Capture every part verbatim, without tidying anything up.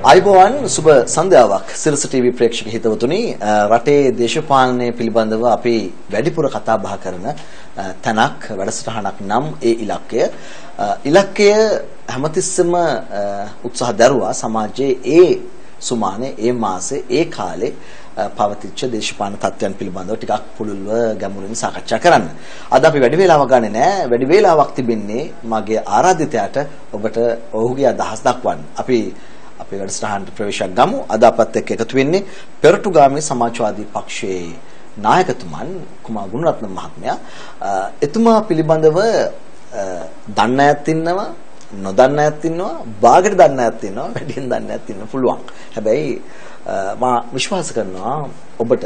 අයිබෝවන් සුබ සන්ධ්‍යාවක් සිරස ටීවී ප්‍රේක්ෂක හිතවතුනි රටේ දේශපාලනය පිළිබඳව අපි වැඩිපුර කතා බහ කරන තැනක් වැඩසටහනක් නම් ඒ ඉලක්කය ඉලක්කය හැමතිස්සෙම උත්සාහ දරුවා සමාජයේ ඒ සුමානේ ඒ මාසේ ඒ කාලේ පවතිච්ච දේශපාලන තත්ත්වයන් පිළිබඳව ටිකක් පුළුල්ව ගැඹුරින් සාකච්ඡා කරන්න. අද අපි වැඩි වේලාවක් ගන්නෙ නෑ. වැඩි වේලාවක් තිබෙන්නේ මගේ ආරාධිතයාට ඔබට ඔහුගේ අදහස් දක්වන්න. අපි අපේ වැඩසටහනට ප්‍රවේශයක් ගමු. අද අපත් එක්ක එකතු වෙන්නේ පෙරටුගාමී සමාජවාදී පක්ෂයේ නායකතුමන් කුමාර ගුණරත්න මහත්මයා. එතුමා පිළිබඳව දන්න අයත් ඉන්නවා, නොදන්න අයත් ඉන්නවා, බාගට දන්න අයත් ඉන්නවා, වැඩියෙන් දන්න අයත් ඉන්න පුළුවන්. හැබැයි මා විශ්වාස කරනවා ඔබට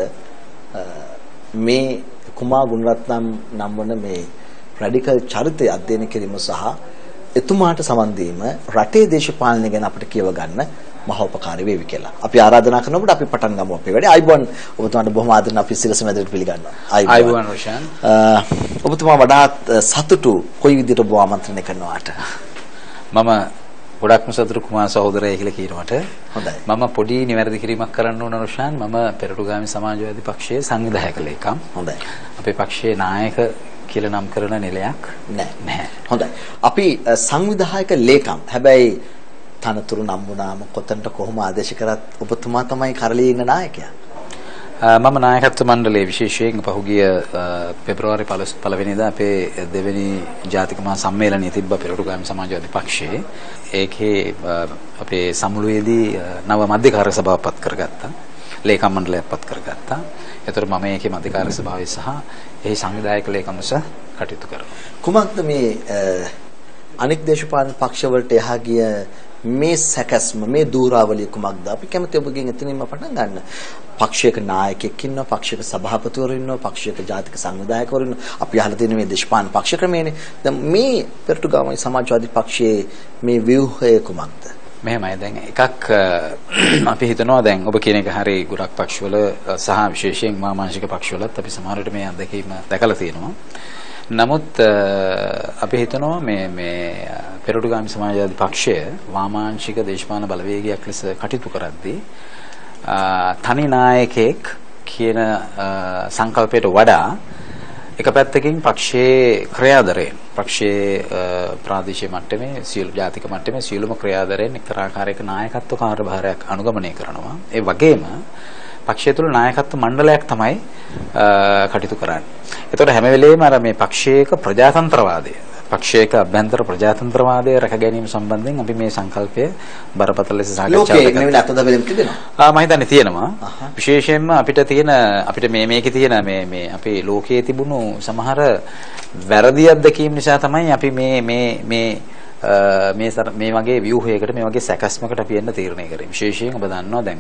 මේ කුමාර ගුණරත්නම් නම් වන මේ රැඩිකල් චරිතය අධ්‍යයනය කිරීම සහ එතුමාට සමන් දීම රටේ දේශපාලනය ගැන අපිට කියව ගන්න මහෝපකාරී වේවි කියලා. අපි ආරාධනා කරනකොට අපි පටන් ගමු අපේ වැඩේ. අයිබෝන් ඔබතුමාට බොහොම ආදරෙන් අපි සිරස මැදට පිළිගන්නවා. අයිබෝන් රොෂාන්. ඔබතුමා වඩාත් සතුටු කොයි විදිහට ඔබ ආමන්ත්‍රණය කරනවාට? මම ගොඩක්ම සතුටු කුමාර සහෝදරය කියලා කියනවට. හොඳයි. මම පොඩි නිවැරදි කිරීමක් කරන්න ඕන රොෂාන්. මම පෙරටුගාමී සමාජවාදී පක්ෂයේ සංවිධායක ලේකම්. හොඳයි. අපේ පක්ෂයේ නායක කියලා නම් කරන නිලයක් නැහැ. නැහැ. හොඳයි. අපි සංවිධායක ලේකම්. හැබැයි තනතුරු නම් වුණාම කොතනට කොහොම ආදේශ කරත් ඔබතුමා තමයි කරලියේ ඉන්න නායකයා. මම නායකත්ව මණ්ඩලයේ විශේෂයෙන් පහුගිය පෙබරවාරි පළවෙනිදා අපේ දෙවෙනි ජාතික මහා සම්මේලනයේ තිබ්බ පෙරටුගාමී සමාජවාදී පක්ෂයේ ඒකේ අපේ සමුළුවේදී නව මධ්‍යකාරක සභාවක් පත් කරගත්තා. ලේකම් මණ්ඩලයක් පත් කරගත්තා. ඒතර මම ඒකේ මධ්‍යකාරක සභාවේ සහ එහි සංවිධායක ලේකම්ස කටයුතු කරනවා. කුමක්ද මේ අනෙක් දේශපාලන පක්ෂ වලට එහා ගිය මේ සැකස්ම මේ දූරාවලිය කුමක්ද? අපි කැමති ඔබගෙන් එතනින්ම පටන් ගන්න. පක්ෂයක නායකයෙක් ඉන්නවා, පක්ෂයක සභාපතිවරු ඉන්නවා, පක්ෂයක ජාතික සංවිධායකවරු ඉන්නවා. අපි අහලා තියෙන මේ දේශපාලන පක්ෂ ක්‍රමයනේ. දැන් මේ පෙරටුගාමී සමාජවාදී පක්ෂයේ මේ ව්‍යුහය කුමක්ද? මෙහෙමයි දැන් එකක් අපි හිතනවා දැන් ඔබ කියන එක හරිය ගොඩක් පක්ෂවල සහ විශේෂයෙන් මාමාංශික පක්ෂවලත් අපි සමහර විට මේ අත්දැකීම දැකලා තියෙනවා. නමුත් අපි හිතනවා මේ මේ පෙරටුගාමී සමාජවාදී පක්ෂය වාමාංශික දේශපාලන බලවේගයක් ලෙස කටයුතු කරද්දී තනි නායකයෙක් කියන සංකල්පයට වඩා එක පැත්තකින් පක්ෂයේ ක්‍රියාදරයෙන් පක්ෂයේ ප්‍රාදේශීය මට්ටමේ සියලු ජාතික මට්ටමේ සියලුම ක්‍රියාදරයෙන් එක්තරා ආකාරයක නායකත්ව කාර්යභාරයක් අනුගමනය කරනවා. ඒ වගේම පක්ෂය තුළ නායකත්ව මණ්ඩලයක් තමයි කටයුතු කරන්නේ. ඒතකොට හැම වෙලෙම අර මේ පක්ෂයක ප්‍රජාතන්ත්‍රවාදය පක්ෂයක අභ්‍යන්තර ප්‍රජාතන්ත්‍රවාදය රැක ගැනීම සම්බන්ධයෙන් අපි මේ සංකල්පය බරපතල ලෙස සාකච්ඡා කරනවා. මම හිතන්නේ තියෙනවා. විශේෂයෙන්ම අපිට තියෙන අපිට මේ මේකේ තියෙන මේ මේ අපේ ලෝකයේ තිබුණු සමහර වැරදි අත්දැකීම් නිසා තමයි අපි මේ මේ මේ මේ මේ වගේ ව්‍යුහයකට මේ වගේ සැකස්මකට අපි එන්න තීරණය කරේ. විශේෂයෙන් ඔබ දන්නවා දැන්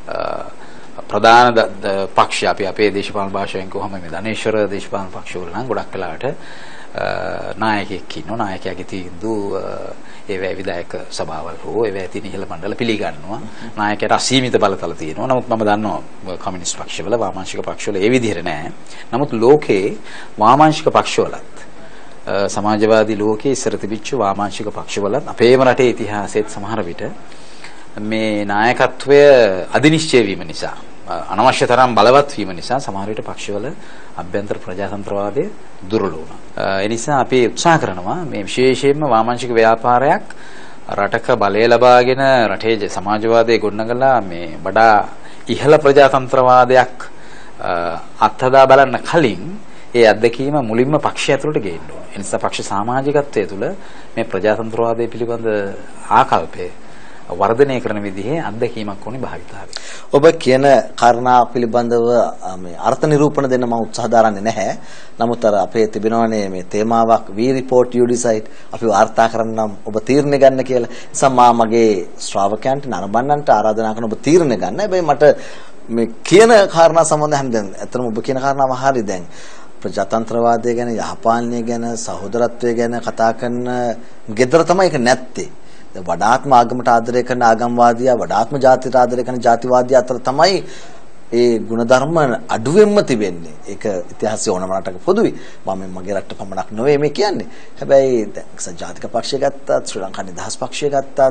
ප්‍රධාන පක්ෂ අපි අපේ දේශපාලන භාෂාවෙන් කොහොම මේ ධනේශ්වර දේශපාලන පක්ෂවල නම් ගොඩක් වෙලාවට නායකයෙක් ඉන්නවා. නායකයාගේ තීන්දුව ඒවැ විධායක සභාවල් හෝ ඒවැ තියෙන ඉහළ මණ්ඩල පිළිගන්නවා. නායකයාට අසීමිත බලතල තියෙනවා. නමුත් මම දන්නවා කමියුනිස්ට් පක්ෂවල වාමාංශික පක්ෂවල ඒ විදිහට නෑ. නමුත් ලෝකේ වාමාංශික පක්ෂවලත් සමාජවාදී ලෝකයේ ඉස්සර තිබිච්ච වාමාංශික පක්ෂවලත් අපේම රටේ ඉතිහාසයේත් සමහර විට මේ නායකත්වය අධිනිශ්චය වීම නිසා අනවශ්‍ය තරම් බලවත් වීම නිසා සමහර විට පක්ෂවල අභ්‍යන්තර ප්‍රජාතන්ත්‍රවාදය දුර්වල වුණා. ඒ නිසා අපි උත්සාහ කරනවා මේ විශේෂයෙන්ම වාමාංශික ව්‍යාපාරයක් රටක බලය ලබාගෙන රටේ සමාජවාදයේ ගොඩනගලා මේ වඩා ඉහළ ප්‍රජාතන්ත්‍රවාදයක් අත්හදා බලන්න කලින් ඒ අත්දැකීම මුලින්ම පක්ෂය ඇතුළට ගේන්න ඕනේ. ඒ නිසා පක්ෂ සමාජිකත්වයේ තුල මේ ප්‍රජාතන්ත්‍රවාදය පිළිබඳ ආකල්පය වර්ධනය කරන විදිහේ අත්දැකීමක් ඕනේ භාවිතාවේ. ඔබ කියන කාරණා පිළිබඳව මේ අර්ථ නිරූපණ දෙන්න මම උත්සාහ දරන්නේ නැහැ. නමුත් අර අපේ තිබෙනවනේ මේ තේමාවක් we report you decide අපි වාර්තා කරන්නම් ඔබ තීරණය ගන්න කියලා. නිසා මා මගේ ශ්‍රාවකයන්ට නරඹන්නන්ට ආරාධනා කරන ඔබ තීරණය ගන්න. හැබැයි මට මේ කියන කාරණා සම්බන්ධයෙන් දැන් ඇත්තටම ඔබ කියන කාරණාව හරියි දැන්. ප්‍රජාතන්ත්‍රවාදය ගැන, යහපාලනය ගැන, සහෝදරත්වය ගැන කතා කරන gedara තමයි ඒක නැත්තේ. වඩාත්ම ආගමට ආදරය කරන ආගම්වාදියා වඩාත්ම ජාතියට ආදරය කරන ජාතිවාදියා අතර තමයි ඒ ಗುಣධර්ම අඩුවෙන්ම තිබෙන්නේ. ඒක ඉතිහාසය ඕනම රටක පොදුයි. මම මගේ රට පමණක් නෙවෙයි මේ කියන්නේ. හැබැයි දැන් ජාතික පක්ෂය ගත්තත් ශ්‍රී ලංකා නිදහස් පක්ෂය ගත්තත්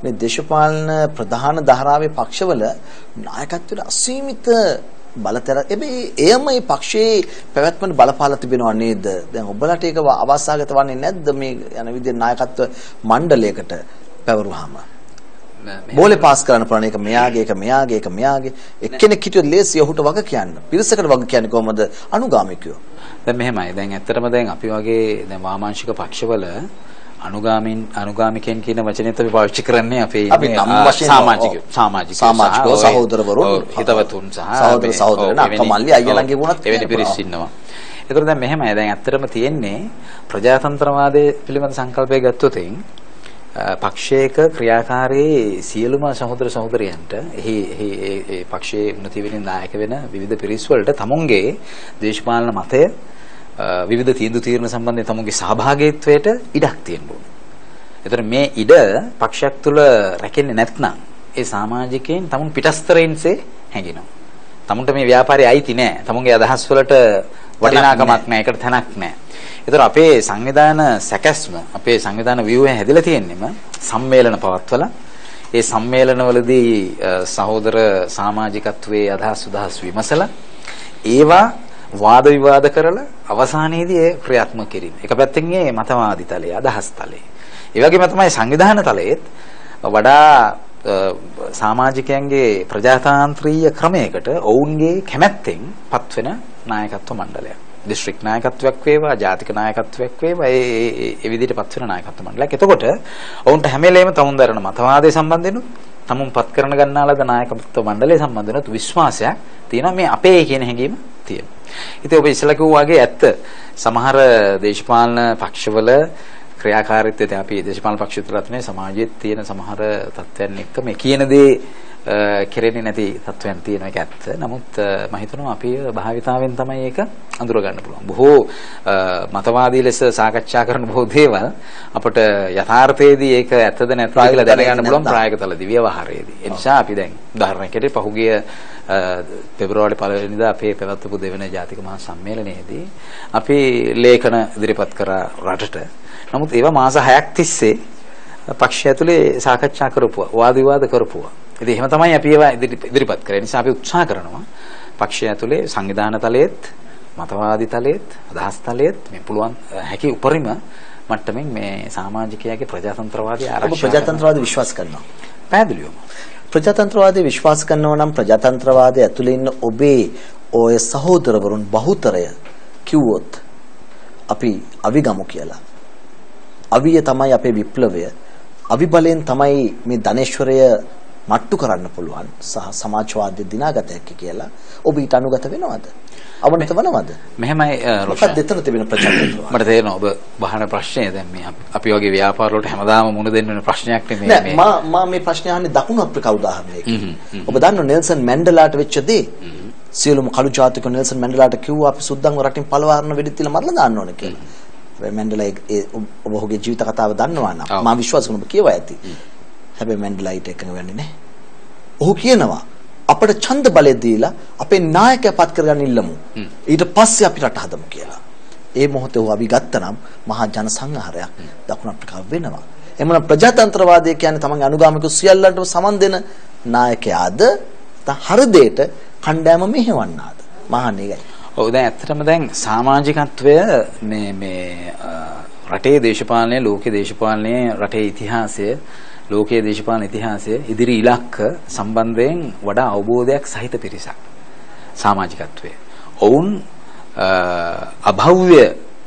මේ දේශපාලන ප්‍රධාන ධාරාවේ පක්ෂවල නායකත්වයට අසීමිත බලතර එබැයි එයම මේ පක්ෂයේ පැවැත්මට බලපාලා තිබෙනවා නේද? දැන් ඔබලාට ඒක අවස්ථාගත වන්නේ නැද්ද මේ යන විදිහේ නායකත්ව මණ්ඩලයකට පැවරුවාම? බෝලේ පාස් කරන්න පුළුවන් එක මෙයාගේ එක මෙයාගේ එක මෙයාගේ එක්කෙනෙක් හිටියොත් ලේසිය ඔහුට වග කියන්න. පිරිසකට වග කියන්නේ කොහමද? අනුගාමිකයෝ. දැන් මෙහෙමයි. දැන් ඇත්තටම දැන් අපි වගේ දැන් වාමාංශික පක්ෂවල අනුගාමින් අනුගාමිකයන් කියන වචනයත් අපි පාවිච්චි කරන්නේ අපේ සමාජික සමාජික සමාජිකව සහෝදරවරුන් හිතවතුන් සහ සහෝදර සහෝදරයන් අක්කමල්ලි අයියලන්ගේ වුණත් එවැනි පිරිස් ඉන්නවා. ඒතර දැන් මෙහෙමයි. දැන් ඇත්තටම තියෙන්නේ ප්‍රජාතන්ත්‍රවාදයේ පිළිබඳ සංකල්පය ගත්තොත් පක්ෂයක ක්‍රියාකාරී සියලුම සහෝදර සහෝදරයන්ට එහි එහි ඒ පක්ෂයේ උන්නති වෙනින් නායක වෙන විවිධ පිරිස් වලට තමුන්ගේ දේශපාලන මතය විවිධ තීන්දුව తీරන සම්බන්ධයෙන් තමුන්ගේ සහභාගීත්වයට ඉඩක් තියෙනවා. ඒතර මේ ඉඩ පක්ෂයක් තුළ රැකෙන්නේ නැත්නම් ඒ සමාජිකයන් තමුන් පිටස්තරයින්සේ හැංගෙනවා. තමුන්ට මේ ව්‍යාපාරයේ අයිති නැහැ. තමුන්ගේ අදහස් වලට වටිනාකමක් නැහැ. ඒකට තැනක් නැහැ. ඒතර අපේ සංවිධාන සැකැස්ම අපේ සංවිධාන ව්‍යුහය හැදිලා තියෙන්නේම සම්මේලන පවත්වලා ඒ සම්මේලනවලදී සහෝදර සමාජිකත්වයේ අදහස් උදහස් විමසලා ඒවා වාද විවාද කරලා අවසානයේදී ඒ ක්‍රියාත්මක කිරීම. එක පැත්තකින් මේ මතවාදී තලයේ අදහස් තලයේ. ඒ වගේම තමයි සංවිධාන තලයේත් වඩා සමාජිකයන්ගේ ප්‍රජාතාන්ත්‍රීය ක්‍රමයකට ඔවුන්ගේ කැමැත්තෙන් පත්වෙන නායකත්ව මණ්ඩලයක්. දිස්ත්‍රික් නායකත්වයක් වේවා, ජාතික නායකත්වයක් වේවා, ඒ ඒ විදිහට පත්වෙන නායකත්ව මණ්ඩලයක්. එතකොට ඔවුන්ට හැම වෙලේම තමුන් දරන මතවාදයේ සම්බන්ධෙන් තමුන් පත් කරන ගන්නාලද නායකත්ව මණ්ඩලයේ සම්බන්ධනොත් විශ්වාසයක් තියෙනවා මේ අපේ කියන හැඟීම තියෙනවා. ඉතින් ඔබ ඉස්සලා කිව්වා වගේ ඇත්ත සමහර දේශපාලන පක්ෂවල ක්‍රියාකාරීත්වය දැන් අපි දේශපාලන පක්ෂ විතරක් නෙවෙයි සමාජයේ තියෙන සමහර තත්ත්වයන් එක්ක මේ කියන දේ කෙරෙන්නේ නැති තත්ත්වයන් තියෙන එක ඇත්ත. නමුත් මම හිතනවා අපි භාවිතාවෙන් තමයි ඒක අඳුර ගන්න පුළුවන්. බොහෝ මතවාදී ලෙස සාකච්ඡා කරන බොහෝ දේවල් අපට යථාර්ථයේදී ඒක ඇත්තද නැත්ද කියලා දැනගන්න පුළුවන් ප්‍රායෝගිකතලදී ව්‍යවහාරයේදී. ඒ නිසා අපි දැන් උදාහරණයකට පහුගිය පෙබරවාරි පළවෙනිදා අපේ පැවැත්වපු දෙවන ජාතික මහා සම්මේලනයේදී අපි ලේඛන ඉදිරිපත් කරා රටට. නමුත් ඒවා මාස හයක් තිස්සේ පක්ෂය ඇතුලේ සාකච්ඡා කරපුවා, වාද විවාද කරපුවා. ඉතින් එහෙම තමයි අපි ඒවා ඉදිරිපත් කරේ. නිසා අපි උත්සාහ කරනවා පක්ෂය ඇතුලේ සංවිධාන තලයේත්, මතවාදී තලයේත්, අදහස් තලයේත් මේ පුළුවන් හැකි උපරිම මට්ටමින් මේ සමාජිකයාගේ ප්‍රජාතන්ත්‍රවාදී ආරක්ෂා ප්‍රජාතන්ත්‍රවාදී විශ්වාස කරනවා. පැහැදිලිවම. ප්‍රජාතන්ත්‍රවාදී විශ්වාස කරනවා නම් ප්‍රජාතන්ත්‍රවාදයේ ඇතුලේ ඉන්න ඔබේ ඔය සහෝදරවරුන් බහුතරය කිව්වොත් අපි අවිගමු කියලා. අවිය තමයි අපේ විප්ලවය. අවිබලෙන් තමයි මේ ධනේශ්වරය මට්ටු කරන්න පුළුවන් සහ සමාජවාදී දිනාගත හැකි කියලා ඔබ ඊට අනුගත වෙනවද? අවනත වෙනවද? මෙහෙමයි මොකක්ද එතන තිබෙන ප්‍රචාරය? මට තේරෙනවා ඔබ වහන ප්‍රශ්නේ දැන් මේ අපි වගේ ව්‍යාපාර වලට හැමදාම මුණ දෙන්න වෙන ප්‍රශ්නයක් නෙමෙයි මේ. නෑ මම මම මේ ප්‍රශ්නේ අහන්නේ දකුණු අප්‍රිකා උදාහරණයකින්. ඔබ දන්නව නෙල්සන් මැන්ඩලාට වෙච්ච දේ? සියලුම කළු ජාතික නෙල්සන් මැන්ඩලාට කිව්වා අපි සුද්දන්ව රටින් පළවාරන වෙඩි තියලා මරලා දාන්න ඕනේ කියලා. හැබැයි මැන්ඩලා ඒ ඔබ ඔහුගේ ජීවිත කතාව දන්නවා නම් මම විශ්වාස කරනවා ඔබ කියවා ඇති. හැබැයි මැන්ඩලායිට එකඟ වෙන්නේ නැහැ. ඔහු කියනවා අපට ඡන්ද බලය දීලා අපේ නායකයා පත් කරගන්න ඉල්ලමු. ඊට පස්සේ අපි රට හදමු කියලා. ඒ මොහොතේ ඔහු අපි ගත්තනම් මහා ජන සංහාරයක් දකුණු අප්‍රිකාව වෙනවා. එමුනම් ප්‍රජාතන්ත්‍රවාදය කියන්නේ තමන්ගේ අනුගාමික සියල්ලන්ටම සමන් දෙන නායකයාද හෘදයට කණ්ඩායම මෙහෙවන්නාද? මහානේ ඒකයි. ඔව් දැන් ඇත්තටම දැන් සමාජිකත්වය මේ මේ රටේ දේශපාලනය, ලෝකයේ දේශපාලනය, රටේ ඉතිහාසය, ලෝකයේ දේශපාලන ඉතිහාසය, ඉදිරි ඉලක්ක සම්බන්ධයෙන් වඩා අවබෝධයක් සහිත පිරිසක් සමාජිකත්වය. ඔවුන් අභව්‍ය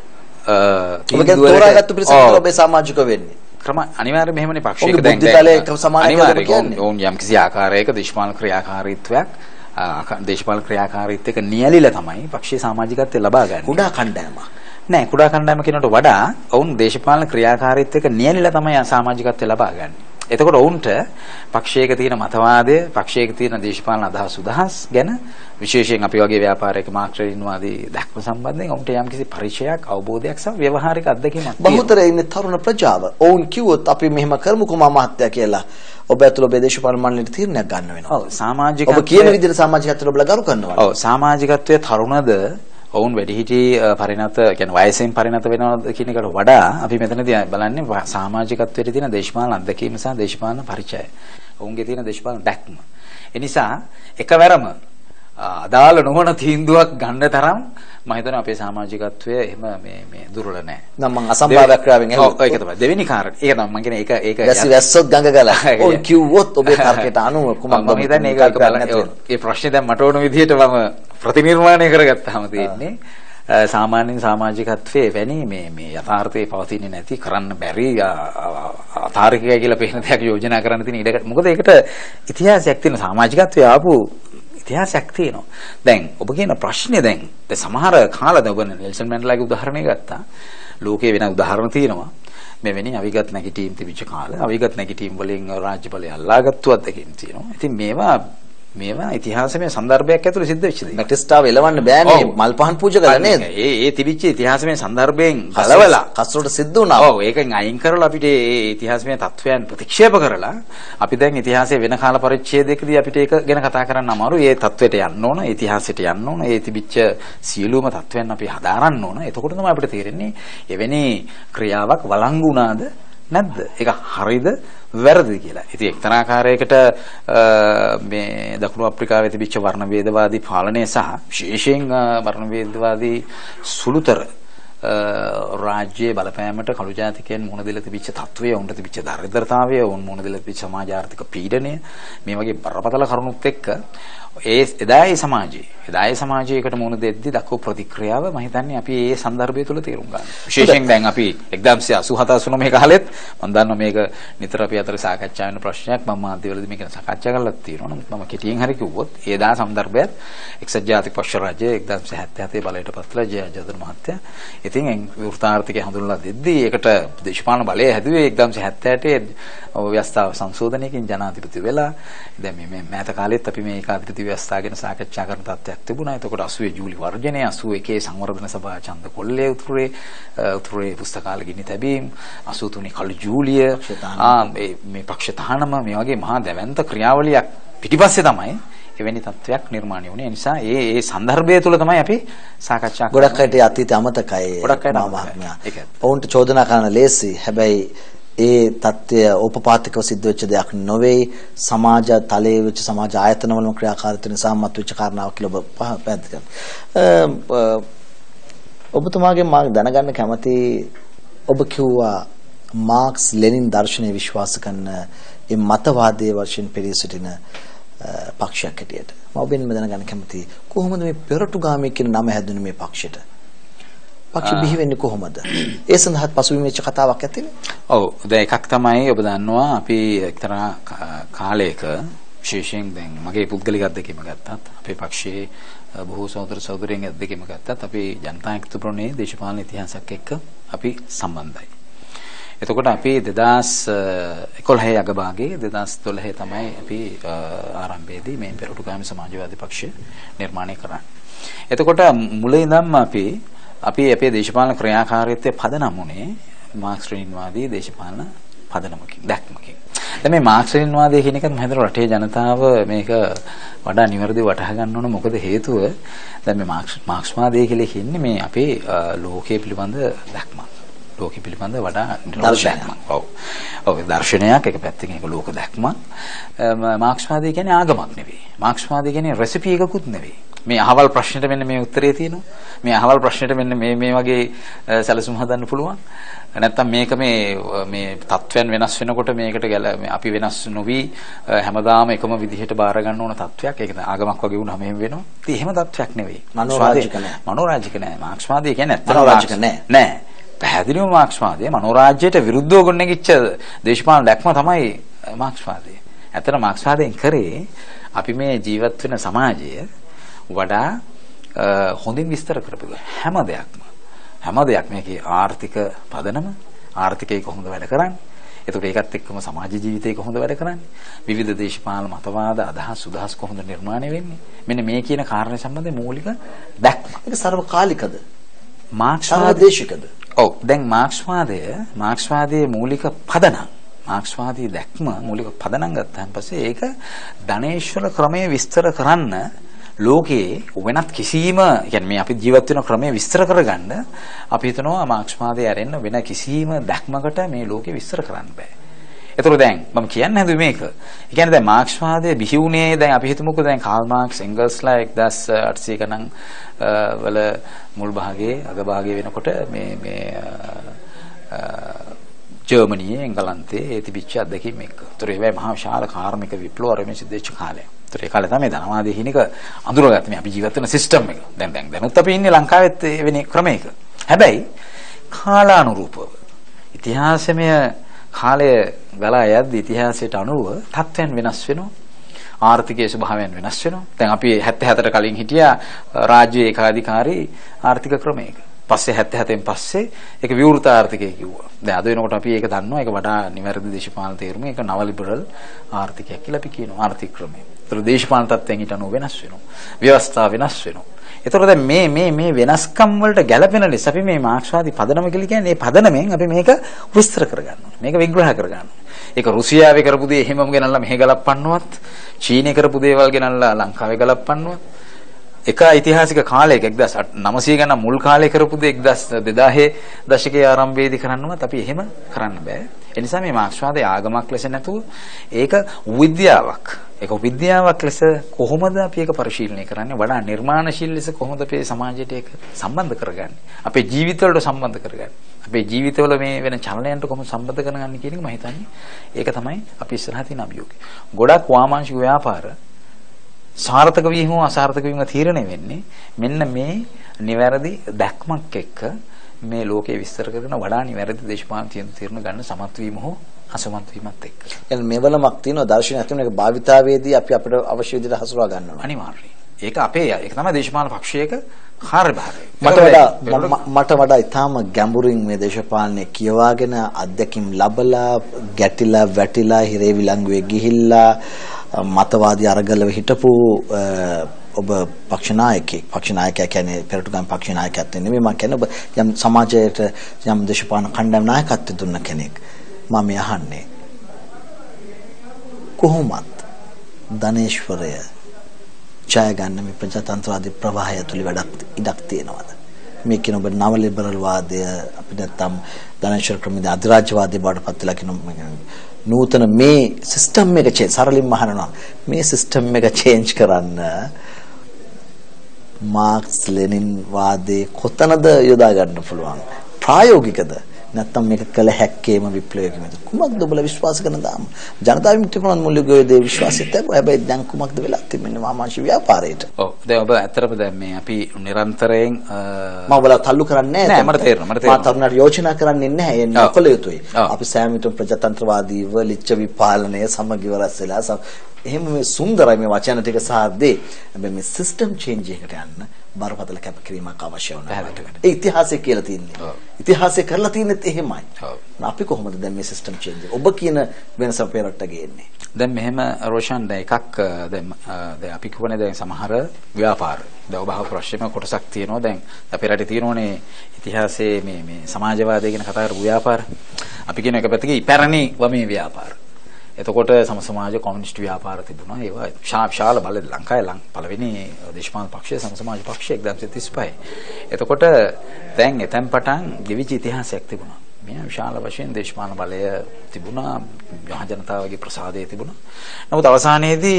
ඔබගේ තෝරාගත්තු පිරිසක් තමයි ඔබේ සමාජික වෙන්නේ. ක්‍රම අනිවාර්යයෙන් මෙහෙමනේ පක්ෂයක දැන් අනිවාර්යයෙන් ඔවුන් යම් කිසි ආකාරයක දේශපාලන ක්‍රියාකාරීත්වයක් දේශපාලන ක්‍රියාකාරීත්වයක නියැලිලා තමයි පක්ෂීය සමාජිකත්වය ලබා ගන්න. කුඩා කණ්ඩායමක්. නෑ කුඩා කණ්ඩායම කියනට වඩා ඔවුන් දේශපාලන ක්‍රියාකාරීත්වයක නියැලිලා තමයි සමාජිකත්වය ලබා ගන්න. එතකොට ඔවුන්ට පක්ෂයක තියෙන මතවාදය, පක්ෂයක තියෙන දේශපාලන අදහස් උදහස් ගැන විශේෂයෙන් අපි වගේ ව්‍යාපාරයක මාක්‍රරින්වාදී දැක්ම සම්බන්ධයෙන් ඔවුන්ට යම්කිසි පරිචයක්, අවබෝධයක් සහ ව්‍යවහාරික අත්දැකීමක් තියෙනවා. බහුතරය ඉන්නේ තරුණ ප්‍රජාව. ඔවුන් කිව්වොත් අපි මෙහෙම කරමුකෝ මා මහත්තයා කියලා ඔබ ඇතුළ ඔබේ දේශපාලන මණ්ඩලයට තීරණයක් ගන්න වෙනවා. ඔව් සමාජිකත්වය ඔබ කියන විදිහට සමාජිකත්වයට ඔබලා ගරු කරනවා. ඔව් සමාජිකත්වයේ තරුණද ඔවුන් වැඩිහිටි පරිණත කියන්නේ වයසෙන් පරිණත වෙනවා කියන එකට වඩා අපි මෙතනදී බලන්නේ සමාජිකත්වයේ තියෙන දේශපාලන අත්දැකීම සහ දේශපාලන පරිචය. ඔවුන්ගේ තියෙන දේශපාලන දැක්ම. ඒ නිසා එකවරම අදාළ නොවන තීන්දුවක් ගන්න තරම් මම හිතනවා අපේ සමාජිකත්වය එහෙම මේ මේ දුර්වල නැහැ. නම් මම අසම්භාව්‍ය ක්‍රියාවෙන් ඔව් ඒක තමයි. දෙවෙනි කාරණේ. ඒක නම් මම කියන්නේ ඒක ඒක වැසි වැස්සොත් ගඟ ගලා. ඔය කිව්වොත් ඔබේ තර්කයට අනුව කුමක්ද මම හිතන්නේ ඒක බලන්න. ඒ ප්‍රශ්නේ දැන් මට ඕන විදිහට මම ප්‍රතිනිර්මාණය කරගත්තාම තියෙන්නේ සාමාන්‍යයෙන් සමාජිකත්වයේ වැනි මේ මේ යථාර්ථයේ පවතින්නේ නැති කරන්න බැරි අතාරිකය කියලා පේන දෙයක් යෝජනා කරන්න තියෙන ඉඩකට. මොකද ඒකට ඉතිහාසයක් තියෙන සමාජිකත්වයේ ආපු ඉතිහාසයක් තියෙනවා. දැන් ඔබ කියන ප්‍රශ්නේ දැන් දැන් සමහර කාලද ඔබ නෙල්සන් මැන්ඩලාගේ උදාහරණය ගත්තා. ලෝකේ වෙන උදාහරණ තියෙනවා. මෙවැනි අවිගත් නැගිටීම් තිබිච්ච කාල අවිගත් නැගිටීම් වලින් රාජ්‍ය බලය අල්ලාගත්තු අත්දැකීම් තියෙනවා. ඉතින් මේවා මේවා ඉතිහාසමය සංදර්භයක් ඇතුළේ සිද්ධ වෙච්ච දේ. මැටිස්ටාව එලවන්න බෑනේ මල් පහන් පූජා කළා නේද? ඒ ඒ තිබිච්ච ඉතිහාසමය සංදර්භයෙන් කලවලා කස්සරට සිද්ධ වුණා. ඔව් ඒකෙන් අයින් කරලා අපිට ඒ ඉතිහාසමය තත්වයන් ප්‍රතික්ෂේප කරලා අපි දැන් ඉතිහාසයේ වෙන කාල පරිච්ඡේදයකදී අපිට ඒක ගැන කතා කරන්න අමාරුයි. ඒ තත්වයට යන්න ඕන, ඉතිහාසයට යන්න ඕන, ඒ තිබිච්ච සියලුම තත්වයන් අපි හදාරන්න ඕන. එතකොට තමයි අපිට තේරෙන්නේ එවැනි ක්‍රියාවක් වළංගු වුණාද නැද්ද? ඒක හරිද වැරදිද කියලා. ඉතින් එක්තරා ආකාරයකට මේ දකුණු අප්‍රිකාවේ තිබිච්ච වර්ණ වේදවාදී පාලනය සහ විශේෂයෙන් වර්ණ වේදවාදී සුළුතර රාජ්‍යයේ බලපෑමට කළු ජාතිකයන් මුහුණ දෙලා තිබිච්ච තත්වය, උන්ට තිබිච්ච දරිද්‍රතාවය, උන් මුහුණ දෙලා තිබිච්ච සමාජ ආර්ථික පීඩනය මේ වගේ බරපතල කරුණුත් එක්ක ඒ එදායේ සමාජයේ එදායේ සමාජයකට මුහුණ දෙද්දී දක්වපු ප්‍රතික්‍රියාව මම හිතන්නේ අපි ඒ સંદર્ભය තුළ තේරුම් ගන්න. විශේෂයෙන් දැන් අපි එක්දාසය අසූහත අසූනවය කාලෙත් මම දන්නවා මේක නිතර අපි අතර සාකච්ඡා වෙන ප්‍රශ්නයක්. මම මාධ්‍යවලදී මේක සාකච්ඡා කරලා තියෙනවා. නමුත් මම කෙටියෙන් හරි කිව්වොත් ඒ දා સંદર્ભයත් එක්සත් ජාතික පක්ෂ රාජ්‍ය එක්දාසය හැත්තෑ හතේ බලයට පත්ලා ජයජදන මහත්තයා. ඉතින් වෘත්තාර්ථිකය හඳුන්වලා දෙද්දී ඒකට දේශපාලන බලය හැදුවේ එක්දාසය හැත්තෑ අටේ ව්‍යවස්ථාව සංශෝධනයකින් ජනාධිපති වෙලා. දැන් මේ මෑත කාලෙත් අපි මේ ඒකාධිපති ව්‍යවස්ථාව ගැන සාකච්ඡා කරන තත්ත්වයක් තිබුණා. එතකොට අසූවේ ජූලි වර්ජනය, අසූ එකේ සංවර්ධන සභා ඡන්ද කොල්ලේ උතුරේ උතුරේ පුස්තකාල ගිනි තැබීම්, අසූ තුනේ කළු ජූලිය ආ මේ පක්ෂ තහනම මේ වගේ මහා දැවැන්ත ක්‍රියාවලියක් පිටිපස්සේ තමයි එවැනි තත්ත්වයක් නිර්මාණය වුණේ. ඒ නිසා ඒ ඒ સંદર્ભය තුළ තමයි අපි සාකච්ඡා කරන්නේ. ගොඩක් අයට අතීතය අමතකයි. ගොඩක් අයට මහත්මයා. ඔවුන්ට චෝදනා කරන ලේසි. හැබැයි ඒ தත්ත්වය ඕපපාතිකව සිද්ධ වෙච්ච දෙයක් නොවේ. සමාජ තලයේ වෙච්ච සමාජ ආයතනවලම ක්‍රියාකාරීත්ව නිසා මත් වෙච්ච කාරණාවක් කියලා ඔබ පැහැදිලි කරනවා. ඔබතුමාගෙන් මම දැනගන්න කැමති ඔබ කිව්වා මාක්ස් ලෙනින් දර්ශනය විශ්වාස කරන ඒ මතවාදයේ වශයෙන් පෙරී සිටින පක්ෂයක් හැටියට මම ඔබෙන්ම දැනගන්න කැමති කොහොමද මේ පෙරටුගාමී කියන නම හැදුනේ මේ පක්ෂයට? පක්ෂ බිහි වෙන්නේ කොහොමද? ඒ සඳහා පසුබිම් වෙච්ච කතාවක් ඇතිනේ. ඔව් දැන් එකක් තමයි ඔබ දන්නවා අපි එක්තරා කාලයක විශේෂයෙන් දැන් මගේ පුද්ගලික අත්දැකීම ගත්තත් අපේ පක්ෂයේ බොහෝ සහෝදර සහෝදරියන්ගේ අත්දැකීම ගත්තත් අපි ජනතා එක්තෘපණයේ දේශපාලන ඉතිහාසයක් එක්ක අපි සම්බන්ධයි. එතකොට අපි දෙදාස් එකොළහේ අගභාගයේ දෙදාස් දොළහේ තමයි අපි ආරම්භයේදී මේ පෙරටුගාමී සමාජවාදී පක්ෂය නිර්මාණය කරන්නේ. එතකොට මුලින් ඉඳන්ම අපි අපි අපේ දේශපාලන ක්‍රියාකාරීත්වයේ පදනම් උනේ මාක්ස් ලෙනින්වාදී දේශපාලන පදනමකින් දැක්මකින්. දැන් මේ මාක්ස් ලෙනින්වාදී කියන එකත් මම හිතනවා රටේ ජනතාව මේක වඩා නිවැරදිව වටහා ගන්න ඕන. මොකද හේතුව දැන් මේ මාක්ස් මාක්ස්වාදී කියලා කියන්නේ මේ අපේ ලෝකයේ පිළිබඳ දැක්මක්. ලෝකෙ පිළිබඳ වඩා දර්ශනයක්. ඔව්. ඔව් දර්ශනයක් එක පැත්තකින් ඒක ලෝක දැක්මක්. මාක්ස්වාදී කියන්නේ ආගමක් නෙවෙයි. මාක්ස්වාදී කියන්නේ රෙසිපි එකකුත් නෙවෙයි. මේ අහවල් ප්‍රශ්නෙට මෙන්න මේ උත්තරේ තියෙනවා. මේ අහවල් ප්‍රශ්නෙට මෙන්න මේ මේ වගේ සැලසුම් හදන්න පුළුවන්. නැත්තම් මේක මේ මේ තත්වයන් වෙනස් වෙනකොට මේකට ගැල අපි වෙනස් නොවි හැමදාම එකම විදිහට බාර ගන්න ඕන තත්වයක්. ඒක ආගමක් වගේ වුණාම එහෙම වෙනවා. ඉතින් එහෙම තත්වයක් නෙවෙයි. මනෝරාජික නෑ. මනෝරාජික නෑ. මාක්ස්වාදී කියන්නේ ඇත්තටම මනෝරාජික නෑ. නෑ. පැහැදිලිවම මාක්ස්වාදය මනෝරාජ්‍යයට විරුද්ධව ගොඩනැගිච්ච දේශපාලන දැක්ම තමයි මාක්ස්වාදය. ඇත්තට මාක්ස්වාදයෙන් කරේ අපි මේ ජීවත් වෙන සමාජය වඩා හොඳින් විස්තර කරපු හැම දෙයක්ම හැම දෙයක් මේකේ ආර්ථික පදනම ආර්ථිකය කොහොමද වැඩ කරන්නේ? එතකොට ඒකත් එක්කම සමාජ ජීවිතය කොහොමද වැඩ කරන්නේ? විවිධ දේශපාලන මතවාද අදහස් සුදහස් කොහොමද නිර්මාණය වෙන්නේ? මෙන්න මේ කියන කාරණේ සම්බන්ධයෙන් මූලික දැක්ම. ඒක සර්වකාලිකද? මාක්ස්වාදේශිකද? ඔව් දැන් මාක්ස්වාදය මාක්ස්වාදයේ මූලික පදනම් මාක්ස්වාදී දැක්ම මූලික පදනම් ගත්තාන් පස්සේ ඒක ධනේශ්වර ක්‍රමයේ විස්තර කරන්න ලෝකයේ වෙනත් කිසිම කියන්නේ මේ අපි ජීවත් වෙන ක්‍රමය විස්තර කරගන්න අපි හිතනවා මාක්ස්වාදයේ ඇරෙන්න වෙන කිසිම දැක්මකට මේ ලෝකෙ විස්තර කරන්න බෑ. ඒතර දැන් මම කියන්න හැදුවේ මේක. ඒ කියන්නේ දැන් මාක්ස්වාදයේ බිහි වුණේ දැන් අපි හිතමුකෝ දැන් කාල් මාක්ස් එංගල්ස්ලා එක්දාස් අටසිය ගණන් වල මුල් භාගයේ අග භාගයේ වෙනකොට මේ මේ ජර්මනියේ එංගලන්තයේ තිබිච්ච අත්දැකීම් එක්ක. ඒතර ඒ වගේ මහා විශාල කාර්මික විප්ලව ආරම්භ සිද්ධ කාලය. ඒතර ඒ කාලේ තමයි ධනවාදී හිණික අඳුරගත්තේ මේ අපි ජීවත් වෙන සිස්ටම් එක. දැන් දැන් දැනුත් අපි ඉන්නේ ලංකාවෙත් වෙන ක්‍රමයක. හැබැයි කාලානුරූපව ඉතිහාසමය කාලය ගලා යද්දී ඉතිහාසයට අනුව තත්ත්වයන් වෙනස් වෙනවා. ආර්ථිකයේ ස්වභාවයන් වෙනස් වෙනවා. දැන් අපි හැත්තෑ හතර කලින් හිටියා රාජ්‍ය ඒකාධිකාරී ආර්ථික ක්‍රමයක. පස්සේ හැත්තෑ හතෙන් පස්සේ ඒක විවෘත ආර්ථිකය කිව්වා. දැන් අද වෙනකොට අපි ඒක දන්නවා. ඒක වඩා නිවැරදි දේශපාලන තේරුම. ඒක නව ලිබරල් ආර්ථිකයක් කියලා අපි කියනවා ආර්ථික ක්‍රමය. ඒතර දේශපාලන තත්ත්වයන් ඊට අනුව වෙනස් වෙනවා. ව්‍යවස්ථා වෙනස් වෙනවා. ඒතර දැන් මේ මේ මේ වෙනස්කම් වලට ගැළපෙන ලෙස අපි මේ මාක්ස්වාදී පදනම කියලා කියන්නේ මේ පදනමෙන් අපි මේක විස්තර කරගන්න ඕනේ. මේක විග්‍රහ කරගන්න ඕනේ. ඒක රුසියාවේ කරපු දේ එහෙමම ගෙනල්ලා මෙහෙ ගලපන්නවත්, චීනයේ කරපු දේවල් ගෙනල්ලා ලංකාවේ ගලපන්නවත්. එක ඓතිහාසික කාලයක එක්දාස් නවසිය ගණන් මුල් කාලේ කරපු දේ එක්දාස් දෙදාහේ දශකයේ ආරම්භයේදී කරන්නවත් අපි එහෙම කරන්න බෑ. ඒ නිසා මේ මාක්ස්වාදයේ ආගමක් ලෙස නැතුව ඒක විද්‍යාවක්. ඒක විද්‍යාවක් ලෙස කොහොමද අපි ඒක පරිශීලනය කරන්නේ? වඩා නිර්මාණශීලී ලෙස කොහොමද අපේ සමාජයට ඒක සම්බන්ධ කරගන්නේ? අපේ ජීවිතවලට සම්බන්ධ කරගන්නේ. අපේ ජීවිතවල මේ වෙන චලනයන්ට කොහොමද සම්බන්ධ කරගන්නේ කියන එක මම හිතන්නේ ඒක තමයි අපි ඉස්සරහ තියෙන අභියෝගය. ගොඩක් වාමාංශික ව්‍යාපාර සාර්ථක වීම හෝ අසාර්ථක වීම තීරණය වෙන්නේ මෙන්න මේ නිවැරදි දැක්මක් එක්ක මේ ලෝකේ විස්තර කරන වඩා නිවැරදි දේශපාලන තීරණ ගන්න සමත් වීම හෝ අසමත් වීමත් එක්ක. يعني මෙවලමක් තියෙනවා දර්ශනයක් තියෙනවා ඒක භාවිතාවේදී අපි අපිට අවශ්‍ය විදිහට හසුරවා ගන්න ඕනේ. අනිවාර්යයෙන්. ඒක අපේ ඒක තමයි දේශපාලන පක්ෂයක කාර්යභාරය. මට වඩා මට වඩා ඊටාම ගැඹුරින් මේ දේශපාලනේ කියවාගෙන අත්දැකීම් ලැබලා ගැටිලා වැටිලා හිරේ විලංගුවේ ගිහිල්ලා මතවාදී අරගලව හිටපු ඔබ පක්ෂ නායකයෙක් පක්ෂ නායකයා කියන්නේ පෙරටුගම් පක්ෂ නායකයෙක් නෙමෙයි මම කියන්නේ ඔබ යම් සමාජයට යම් දේශපාලන කණ්ඩායම් නායකත්වය දුන්න කෙනෙක් මම අහන්නේ කොහොමද ධනේශ්වරය ජය ගන්න මේ ප්‍රජාතන්ත්‍රවාදී ප්‍රවාහය තුල වැඩක් ඉඩක් තියෙනවද මේ කියන ඔබ නව ලිබරල් වාදය අපි නැත්තම් ධනේශ්වර ක්‍රමයේ අධිරාජ්‍යවාදී බවට පත් වෙලා කියන නූතන මේ සිස්ටම් එක චේන්ජ් සරලින්ම අහනවා මේ සිස්ටම් එක චේන්ජ් කරන්න මාක්ස් ලෙනින් වාදේ කොතනද යොදා ගන්න පුළුවන් ප්‍රායෝගිකද නැත්නම් මේක කළ හැක්කේම විප්ලවයකින්ද කුමක්ද ඔබලා විශ්වාස කරන දාම ජනතා විමුක්ති කොණන් මුල්‍යගොය දේ විශ්වාසිත හැබැයි දැන් කුමක්ද වෙලා තිබෙන්නේ මාමාංශ ව්‍යාපාරයට ඔව් දැන් ඔබ ඇත්තටම දැන් මේ අපි නිරන්තරයෙන් මම ඔබලා තල්ලු කරන්නේ නැහැ මට තේරෙනවා මට තේරෙනවා මා තරුණයට යෝජනා කරන්නේ නැහැ ඒ නොකළ යුතුයි අපි සෑම විටම ප්‍රජාතන්ත්‍රවාදීව ලිච්ඡවි විපාලනය සමගිව රැස් වෙලා එහෙම මේ සුන්දරයි මේ වචන ටික සාද්දේ හැබැයි මේ සිස්ටම් චේන්ජ් එකට යන්න බරපතල කැපකිරීමක් අවශ්‍ය වෙනවා. ඒ ඉතිහාසය කියලා තියෙන්නේ. ඉතිහාසය කරලා තියෙනෙත් එහෙමයි. අපි කොහොමද දැන් මේ සිස්ටම් චේන්ජ් එක ඔබ කියන වෙනස අපේ රටට ගේන්නේ? දැන් මෙහෙම රෝෂන් දැන් එකක් දැන් දැන් අපි කියවනේ දැන් සමහර ව්‍යාපාර දැන් ඔබ අහපු ප්‍රශ්නෙම කොටසක් තියෙනවා දැන් අපේ රටේ තියෙනෝනේ ඉතිහාසයේ මේ මේ සමාජවාදය ගැන කතා කරපු ව්‍යාපාර. අපි කියන එක පැත්තකින් ඉපැරණි වමේ ව්‍යාපාර. එතකොට සම සමාජ කොමියුනිස්ට් ව්‍යාපාර තිබුණා ඒවා ශාල බල ලංකාවේ ලං පළවෙනි දේශපාලන පක්ෂය සම සමාජ පක්ෂය එක්දාස් තිස්පහයි. එතකොට දැන් එතෙන් පටන් ගෙවිච්ච ඉතිහාසයක් තිබුණා. මේ විශාල වශයෙන් දේශපාලන බලය තිබුණා මහ ජනතාවගේ ප්‍රසාදය තිබුණා. නමුත් අවසානයේදී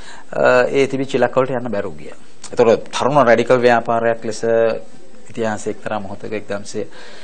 ඒ තිබිච්ච ඉලක්ක වලට යන්න බැරුව ගියා. එතකොට තරුණ රැඩිකල් ව්‍යාපාරයක් ලෙස ඉතිහාසයේ එක්තරා මොහොතක එක්දාස්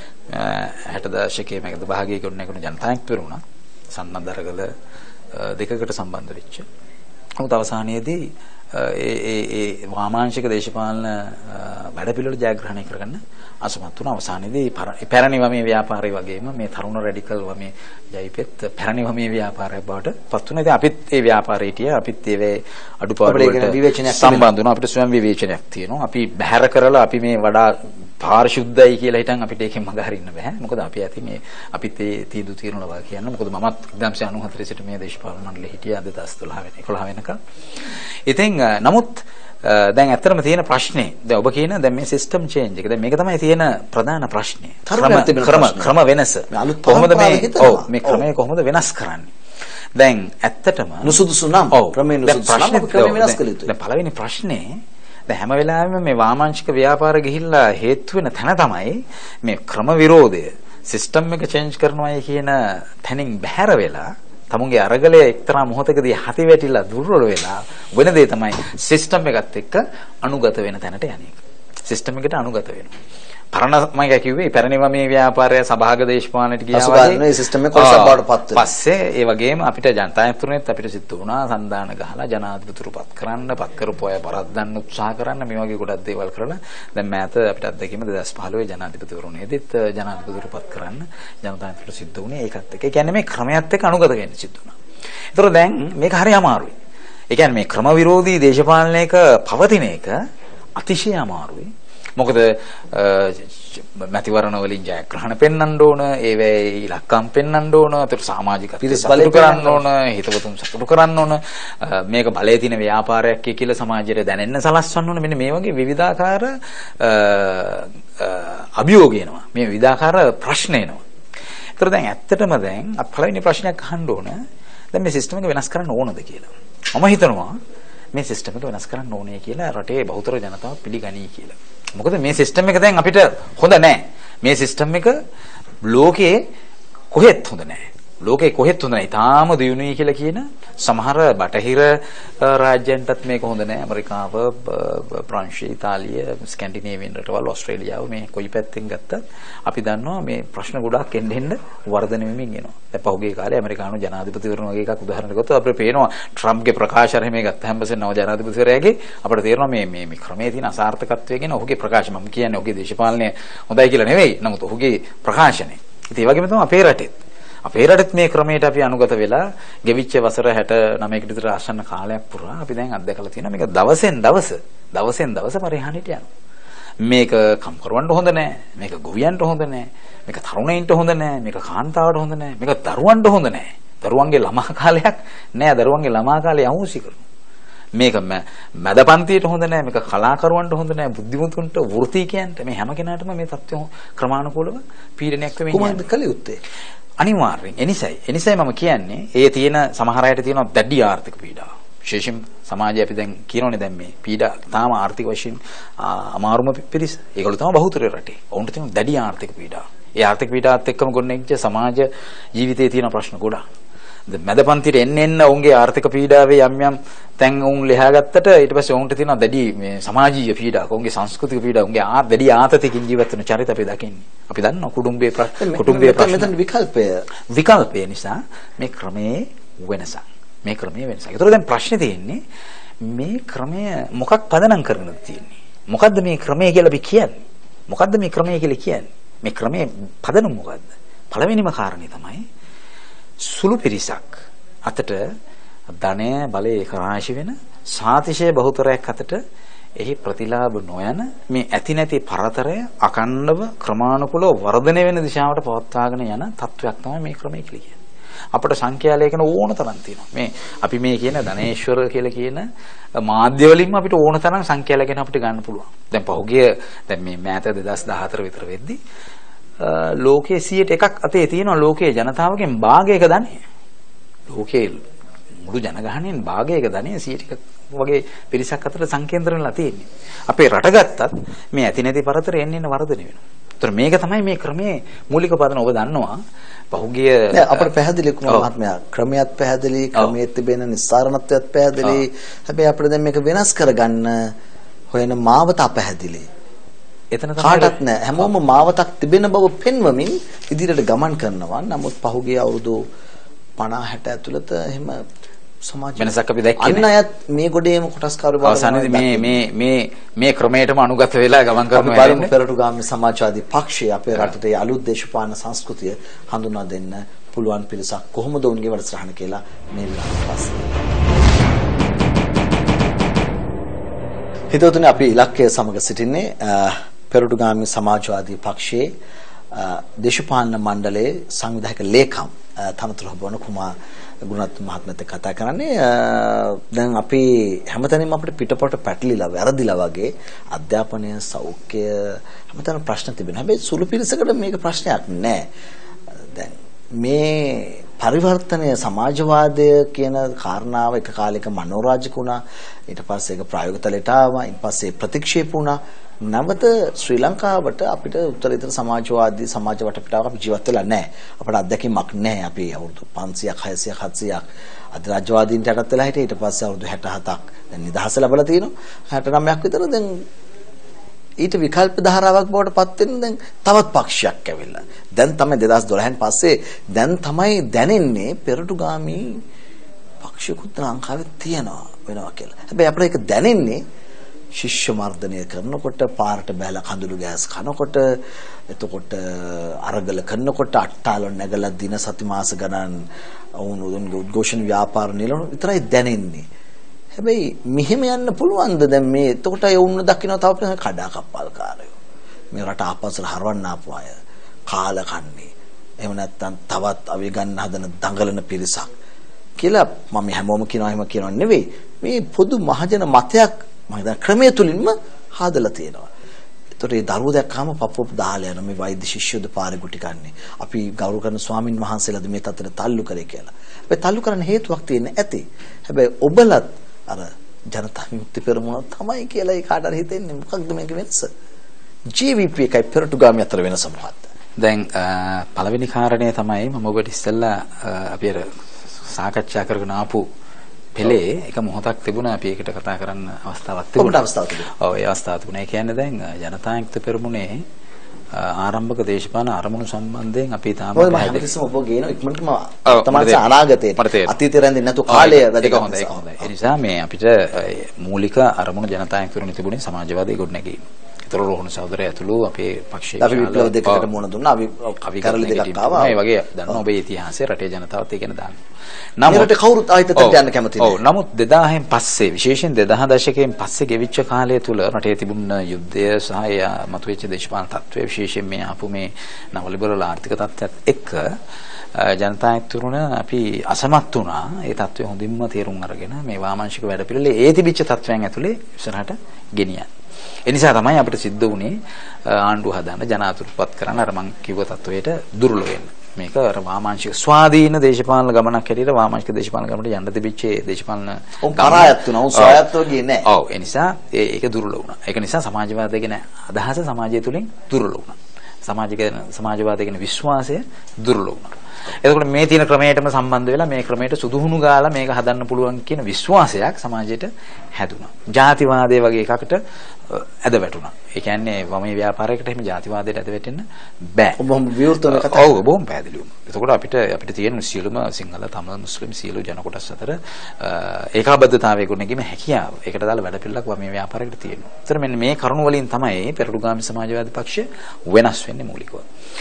හැට දශකයේ මැද භාගයේ ගොඩ නැගුණු ජනතාවක් පිරුණා. සන්නදරගල දෙකකට සම්බන්ධ වෙච්ච. නමුත් අවසානයේදී ඒ ඒ ඒ වාමාංශික දේශපාලන වැඩපිළිවෙල ජයග්‍රහණය කරගන්න අසමත් වුණා. අවසානයේදී පැරණි වමේ ව්‍යාපාරය වගේම මේ තරුණ රැඩිකල් වමේ ජයිපෙත් පැරණි වමේ ව්‍යාපාරයක් බවට පත් වුණා. ඉතින් අපිත් ඒ ව්‍යාපාරේ හිටියා. අපිත් ඒවේ අඩුපාඩු වලට විවේචනයක් සම්බන්ධ වුණා. අපිට ස්වයං විවේචනයක් තියෙනවා. අපි බැහැර කරලා අපි මේ වඩා පාරිශුද්ධයි කියලා හිතන් අපිට ඒකෙන් මග හරින්න බෑ. මොකද අපි ඇති මේ අපිත් ඒ තීන්දුව తీරනවා කියන්න. මොකද මමත් එක්දාස් අනූහතර සිට මේ දේශපාලන මණ්ඩලෙ හිටියා දෙදාස් දොළහ වෙනි එකොළහ වෙනකම්. ඉතින් නමුත් දැන් ඇත්තටම තියෙන ප්‍රශ්නේ දැන් ඔබ කියන දැන් මේ සිස්ටම් චේන්ජ් එක. දැන් මේක තමයි තියෙන ප්‍රධාන ප්‍රශ්නේ. ක්‍රම ක්‍රම වෙනස. කොහොමද මේ ඔව් මේ ක්‍රමය කොහොමද වෙනස් කරන්නේ? දැන් ඇත්තටම නුසුදුසු නම් ක්‍රමය නුසුදුසු නම් ක්‍රමය වෙනස් කළ යුතුයි. දැන් පළවෙනි ප්‍රශ්නේ දැන් හැම වෙලාවෙම මේ වාමාංශික ව්‍යාපාර ගිහිල්ලා හේතු වෙන තැන තමයි මේ ක්‍රම විරෝධය සිස්ටම් එක චේන්ජ් කරනවායි කියන තැනින් බැහැර වෙලා තමුන්ගේ අරගලය එක්තරා මොහොතකදී හති වැටිලා දුර්වල වෙලා වෙන දේ තමයි සිස්ටම් එකත් එක්ක අනුගත වෙන තැනට යන්නේ. සිස්ටම් එකට අනුගත වෙනවා. පරණ මම කිව්වේ පැරණිව මේ ව්‍යාපාරය සභාග දේශපාලනට ගියා වගේ මේ සිස්ටම් එක කොටසක් බවට පත් වෙනවා. පස්සේ ඒ වගේම අපිට ජනතායත්තුනේත් අපිට සිද්ධ වුණා සන්දාන ගහලා ජනාධිපතිතුරුපත් කරන්න, පත් කරපු අය පරද්දන්න උත්සාහ කරන්න මේ වගේ ගොඩක් දේවල් කරලා දැන් මෑත අපිට අත්දැකීම දෙදාස් පහළොව ජනාධිපතිවරුනේදීත් ජනාධිපතිතුරුපත් කරන්න ජනතායත්තුට සිද්ධ වුණේ ඒකත් එක්ක. ඒ කියන්නේ මේ ක්‍රමයක් එක්ක අනුගත වෙන්න සිද්ධ වුණා. ඒතර දැන් මේක හරි අමාරුයි. ඒ කියන්නේ මේ ක්‍රම විරෝධී දේශපාලනයක පවතින එක අතිශය අමාරුයි. මොකද මැතිවරණ වලින් ජයග්‍රහණ පෙන්වන්න ඕන, ඒවේ ඉලක්කම් පෙන්වන්න ඕන, අතට සමාජිකත්වය සතුටු කරන්න ඕන, හිතවතුන් සතුටු කරන්න ඕන, මේක බලයේ තියෙන ව්‍යාපාරයක් කියලා සමාජයට දැනෙන්න සලස්වන්න ඕන. මෙන්න මේ වගේ විවිධාකාර අභියෝග එනවා. මේ විවිධාකාර ප්‍රශ්න එනවා. ඒතර දැන් ඇත්තටම දැන් අප පළවෙනි ප්‍රශ්නයක් අහන්න ඕන. දැන් මේ සිස්ටම් එක වෙනස් කරන්න ඕනද කියලා. මම හිතනවා මේ සිස්ටම් එක වෙනස් කරන්න ඕනේ කියලා රටේ බහුතර ජනතාව පිළිගනී කියලා. මොකද මේ සිස්ටම් එක දැන් අපිට හොඳ නැහැ. මේ සිස්ටම් එක ලෝකේ කොහෙත් හොඳ නැහැ. ලෝකේ කොහෙත් හොඳ නැහැ. ඊටාම දියුණුවයි කියලා කියන සමහර බටහිර රාජ්‍යයන්ටත් මේක හොඳ නැහැ. ඇමරිකාව, ප්‍රංශය, ඉතාලිය, ස්කැන්ඩිනේවියන් රටවල්, ඕස්ට්‍රේලියාව මේ කොයි පැත්තෙන් ගත්තත් අපි දන්නවා මේ ප්‍රශ්න ගොඩාක් එන්න එන්න වර්ධනය වෙමින් එනවා. දැන් පහුගිය කාලේ ඇමරිකානු ජනාධිපතිවරුන් වගේ එකක් උදාහරණයක් ගත්තොත් අපිට පේනවා ට්‍රම්ප්ගේ ප්‍රකාශ අර මේ ගත්තාම පස්සේ නව ජනාධිපතිවරයාගේ අපිට තේරෙනවා මේ මේ මේ ක්‍රමයේ තියෙන අසාර්ථකත්වය ගැන ඔහුගේ ප්‍රකාශ. මම කියන්නේ ඔහුගේ දේශපාලනය හොඳයි කියලා නෙවෙයි. නමුත් ඔහුගේ ප්‍රකාශනය. ඉතින් ඒ වගේම තමයි අපේ රටෙත්. අපේ රටෙත් මේ ක්‍රමයට අපි අනුගත වෙලා ගෙවිච්ච වසර හැට නවයකට විතර ආසන්න කාලයක් පුරා අපි දැන් අත්දැකලා තියෙනවා මේක දවසෙන් දවස දවසෙන් දවස පරිහානියට යනවා. මේක කම්කරවන්න හොඳ නැහැ. මේක ගොවියන්ට හොඳ නැහැ. මේක තරුණයින්ට හොඳ නැහැ. මේක කාන්තාවට හොඳ නැහැ. මේක දරුවන්ට හොඳ නැහැ. දරුවන්ගේ ළමා කාලයක් නෑ. දරුවන්ගේ ළමා කාලේ අහුසි කරනවා. මේක මැද පන්තියට හොඳ නෑ. මේක කලාකරුවන්ට හොඳ නෑ. බුද්ධිමතුන්ට වෘත්තීකයන්ට මේ හැම කෙනාටම මේ තත්ත්වය ක්‍රමානුකූලව පීඩනයක් වෙමින් යනවා. කොහොමද කළ යුත්තේ? අනිවාර්යෙන් එනිසයි එනිසයි මම කියන්නේ ඒ තියෙන සමහර අයට තියෙන දැඩි ආර්ථික පීඩාව. විශේෂයෙන් සමාජයේ අපි දැන් කියනෝනේ දැන් මේ පීඩා තාම ආර්ථික වශයෙන් අමාරුම පිරිස. ඒගොල්ලෝ තමයි බහුතරය රටේ. ඔවුන්ට තියෙන දැඩි ආර්ථික පීඩාව. ඒ ආර්ථික පීඩාවත් එක්කම ගොඩනැගිච්ච සමාජ ජීවිතයේ තියෙන ප්‍රශ්න ගොඩක්. මැද පන්තියට එන්න එන්න ඔවුන්ගේ ආර්ථික පීඩාවේ යම් යම් තැන් ඔවුන් ලියා ගත්තට ඊට පස්සේ ඔවුන්ට තියෙන දැඩි මේ සමාජීය පීඩාවක්, ඔවුන්ගේ සංස්කෘතික පීඩාවක්, ඔවුන්ගේ ආ දැඩි ආතතියකින් ජීවත් වෙන චරිත අපි දකින්නේ. අපි දන්නවා කුටුම්බයේ කුටුම්බයේ ප්‍රශ්න. මෙතන විකල්පය විකල්පය නිසා මේ ක්‍රමයේ වෙනසක්. මේ ක්‍රමයේ වෙනසක්. ඒතර දැන් ප්‍රශ්නේ තියෙන්නේ මේ ක්‍රමය මොකක් පදනම් කරගෙනද තියෙන්නේ? මොකද්ද මේ ක්‍රමය කියලා අපි කියන්නේ? මොකද්ද මේ ක්‍රමය කියලා කියන්නේ? මේ ක්‍රමයේ පදනම මොකද්ද? පළවෙනිම කාරණේ තමයි සුළු පිරිසක් අතට ධනය බලය ඒකරාශි වෙන සාතිශය බහුතරයක් අතට එහි ප්‍රතිලාභ නොයන මේ ඇති නැති පරතරය අකණ්ඩව ක්‍රමානුකූලව වර්ධනය වෙන දිශාවට පවත්වාගෙන යන තත්වයක් තමයි මේ ක්‍රමය කියලා කියන්නේ. අපිට සංඛ්‍යා ලේඛන ඕන තරම් තියෙනවා. මේ අපි මේ කියන ධනේශ්වර කියලා කියන මාධ්‍ය වලින්ම අපිට ඕන තරම් සංඛ්‍යා ලේඛන අපිට ගන්න පුළුවන්. දැන් පහුගිය දැන් මේ මෑත දෙදාස් දහහතර විතර වෙද්දී ලෝකයේ සියයට එකක් අතේ තියෙනවා ලෝකයේ ජනතාවගෙන් භාගයක ධනය. ලෝකයේ මුළු ජනගහනයෙන් භාගයක ධනය සියයට එකක් වගේ පිරිසක් අතර සංකේන්ද්‍ර වෙලා තියෙන්නේ. අපේ රට ගත්තත් මේ ඇති නැති පරතර එන්න එන්න වර්ධනය වෙනවා. ඒතර මේක තමයි මේ ක්‍රමයේ මූලික පදන. ඔබ දන්නවා පහුගිය අපිට පැහැදිලි කුමාර මහත්මයා ක්‍රමයක් පැහැදිලි, ක්‍රමයේ තිබෙන නිස්සාරණත්වයක් පැහැදිලි. හැබැයි අපිට දැන් මේක වෙනස් කරගන්න හොයන මාවත අපැහැදිලි. එතන කාටත් නෑ. හැමෝම මාවතක් තිබෙන බව පෙන්වමින් ඉදිරියට ගමන් කරනවා. නමුත් පහුගිය අවුරුදු පනහ හැට ඇතුළත එහෙම සමාජ වෙනසක් අපි දැක්කේ නෑ. අන්න අයත් මේ ගොඩේම කොටස්කාරව අවසානයේදී මේ මේ මේ මේ ක්‍රමයටම අනුගත වෙලා ගමන් කරනවා. බලමු පෙරටුගාමී සමාජවාදී පක්ෂය අපේ රටේ අලුත් දේශපාලන සංස්කෘතිය හඳුනා දෙන්න පුළුවන් පිරිසක් කොහොමද උන්ගේ වැඩසටහන කියලා මේ විලාසය පස්සේ. හිතවතුනි අපි ඉලක්කය සමග සිටින්නේ පෙරටුගාමී සමාජවාදී පක්ෂයේ දේශපාලන මණ්ඩලයේ සංවිධායක ලේකම් තනතුරු ලබන කුමාර ගුණරත්න මහත්මයාත් කතා කරන්නේ. දැන් අපි හැමතැනම අපිට පිටපොට පැටලිලා වැරදිලා වගේ අධ්‍යාපනය, සෞඛ්‍ය හැමතැනම ප්‍රශ්න තිබෙනවා. හැබැයි සුළු පිරිසකට මේක ප්‍රශ්නයක් නෑ. දැන් මේ පරිවර්තනය සමාජවාදය කියන කාරණාව එක කාලයක මනෝරාජික වුණා. ඊට පස්සේ ඒක ප්‍රායෝගික තලයට ආවා. ඊට පස්සේ ප්‍රතික්ෂේප වුණා. නැවත ශ්‍රී ලංකාවට අපිට උත්තරීතර සමාජවාදී සමාජ වටපිටාවක අපි ජීවත් වෙලා නැහැ. අපට අත්දැකීමක් නැහැ. අපි අවුරුදු පන්සියයක් හයසියයක් හත්සියයක් අධිරාජ්‍යවාදීන්ට යටත් වෙලා හිටියේ. ඊට පස්සේ අවුරුදු හැට හතක් දැන් නිදහස ලැබලා තියෙනවා. හැට නවයක් විතර දැන් ඊට විකල්ප ධාරාවක් බවට පත් වෙන දැන් තවත් පක්ෂයක් ඇවිල්ලා. දැන් තමයි දෙදාස් දොළහෙන් පස්සේ දැන් තමයි දැනෙන්නේ පෙරටුගාමී පක්ෂිකුත් ලංකාවේ තියනවා වෙනවා කියලා. හැබැයි අපිට ඒක දැනෙන්නේ ශිෂ්‍ය මර්ධනය කරනකොට පාරට බැලලා කඳුළු ගෑස් කනකොට එතකොට අරගල කරනකොට අට්ටාල නැගලා දින සති මාස ගණන් වුණුන්ගේ උද්ඝෝෂණ ව්‍යාපාර නිලන විතරයි දැනෙන්නේ. හැබැයි මෙහෙම යන්න පුළුවන්ද දැන් මේ එතකොට ඒ වුණ දකින්න තව කඩා කප්පල්කාරයෝ මේ රට ආපස්සට හරවන්න ආපු අය කාල කන්නේ එහෙම නැත්නම් තවත් අවි ගන්න හදන දඟලන පිරිසක් කියලා මම හැමෝම කියනවා එහෙම කියනව නෙවෙයි මේ පොදු මහජන මතයක් මම හිතන ක්‍රමයේ තුලින්ම හදලා තියෙනවා. ඒතකොට මේ දරුවෝ දැක්කම පප්පොප් දාලා යන මේ වෛද්‍ය ශිෂ්‍යයෝද පාරේ ගුටි කන්නේ. අපි ගෞරව කරන ස්වාමින් වහන්සේලාද මේ තත්ත්වයට තල්ලු කරේ කියලා. හැබැයි තල්ලු කරන්න හේතුවක් තියෙන ඇති. හැබැයි ඔබලත් අර ජනතා විමුක්ති පෙරමුණ තමයි කියලා ඒ කාට හරි හිතෙන්නේ මොකක්ද මේක වෙනස? ජී වී පී එකයි පෙරටුගාමී අතර වෙනස මොකක්ද? දැන් පළවෙනි කාරණය තමයි මම ඔබට ඉස්සෙල්ලා අපි අර සාකච්ඡා කරගෙන ආපු පෙළේ එක මොහොතක් තිබුණා අපි ඒකට කතා කරන්න අවස්ථාවක් තිබුණා. අවස්ථාවක් තිබුණා. ඔව් ඒ අවස්ථාව තිබුණා. ඒ කියන්නේ දැන් ජනතා විමුක්ති පෙරමුණේ ආරම්භක දේශපාලන අරමුණු සම්බන්ධයෙන් අපි තාම පැහැදිලිවම ඔබ ගේන ඉක්මනටම තමයි අනාගතයේ අතීතේ රැඳෙන්නේ නැතු කාලය වැඩි හොඳයි ඒක හොඳයි. ඒ නිසා මේ අපිට මූලික අරමුණු ජනතා විමුක්ති පෙරමුණේ තිබුණේ සමාජවාදී ගොඩනැගීම. ඒතර රෝහණ සහෝදරය ඇතුළු අපේ පක්ෂයේ අපි විප්ලව දෙකකට මුණ දුන්නා. අපි අපි කරලි දෙකක් ආවා. මේ වගේ දන්න ඔබේ ඉතිහාසය රටේ ජනතාවත් ඒක ගැන දානවා. නමුත් කවුරුත් ආයතනයට යන්න කැමති නැහැ. ඔව් නමුත් දෙදාහෙන් පස්සේ විශේෂයෙන් දෙදාහ දශකයෙන් පස්සේ ගෙවිච්ච කාලය තුල රටේ තිබුණ යුද්ධය සහ මතුවෙච්ච දේශපාලන තත්ත්වය විශේෂයෙන් මේ ආපු මේ නව ලිබරල් ආර්ථික තත්ත්වයත් එක්ක ජනතා විමුක්තිරුණ අපි අසමත් වුණා. ඒ තත්ත්වය හොඳින්ම තේරුම් අරගෙන මේ වාමාංශික වැඩපිළිවෙලේ ඒ තිබිච්ච තත්ත්වයන් ඇතුලේ ඉස්සරහට ගෙනියන්න. ඒ නිසා තමයි අපිට සිද්ධ වුණේ ආණ්ඩුව හදාන්න ජනාතුරුපත් කරන්න අර මං කිව්ව තත්වයට දුර්වල වෙන්න. මේක අර වාමාංශික ස්වාධීන දේශපාලන ගමනක් හැටියට වාමාංශික දේශපාලන ගමනට යන්න තිබිච්ච දේශපාලන කරායත් වුණා. උන් ස්වායත්තව ගියේ නැහැ. ඔව් ඒ නිසා ඒක දුර්වල වුණා. ඒක නිසා සමාජවාදය ගැන අදහස සමාජය තුලින් දුර්වල වුණා. සමාජික සමාජවාදය ගැන විශ්වාසය දුර්වල වුණා. එතකොට මේ තියෙන ක්‍රමයටම සම්බන්ධ වෙලා මේ ක්‍රමයට සුදුහුණු ගාලා මේක හදන්න පුළුවන් කියන විශ්වාසයක් සමාජයට හැදුනා. ජාතිවාදය වගේ එකකට ඇද වැටුණා. ඒ කියන්නේ වමේ ව්‍යාපාරයකට එහෙම ජාතිවාදයට ඇද වැටෙන්න බෑ. ඔබ බොහොම විවෘතව කතා ඔව් බොහොම පැහැදිලිවම. එතකොට අපිට අපිට තියෙන සියලුම සිංහල, තමිල්, මුස්ලිම් සියලු ජන කොටස් අතර ඒකාබද්ධතාවය ගොඩනැගීමේ හැකියාව. ඒකට දාලා වැඩ පිළිලක් වමේ ව්‍යාපාරයකට තියෙනවා. ඒතර මෙන්න මේ කරුණු වලින් තමයි පෙරටුගාමී සමාජවාදී පක්ෂය වෙනස් වෙන්නේ මූලිකව.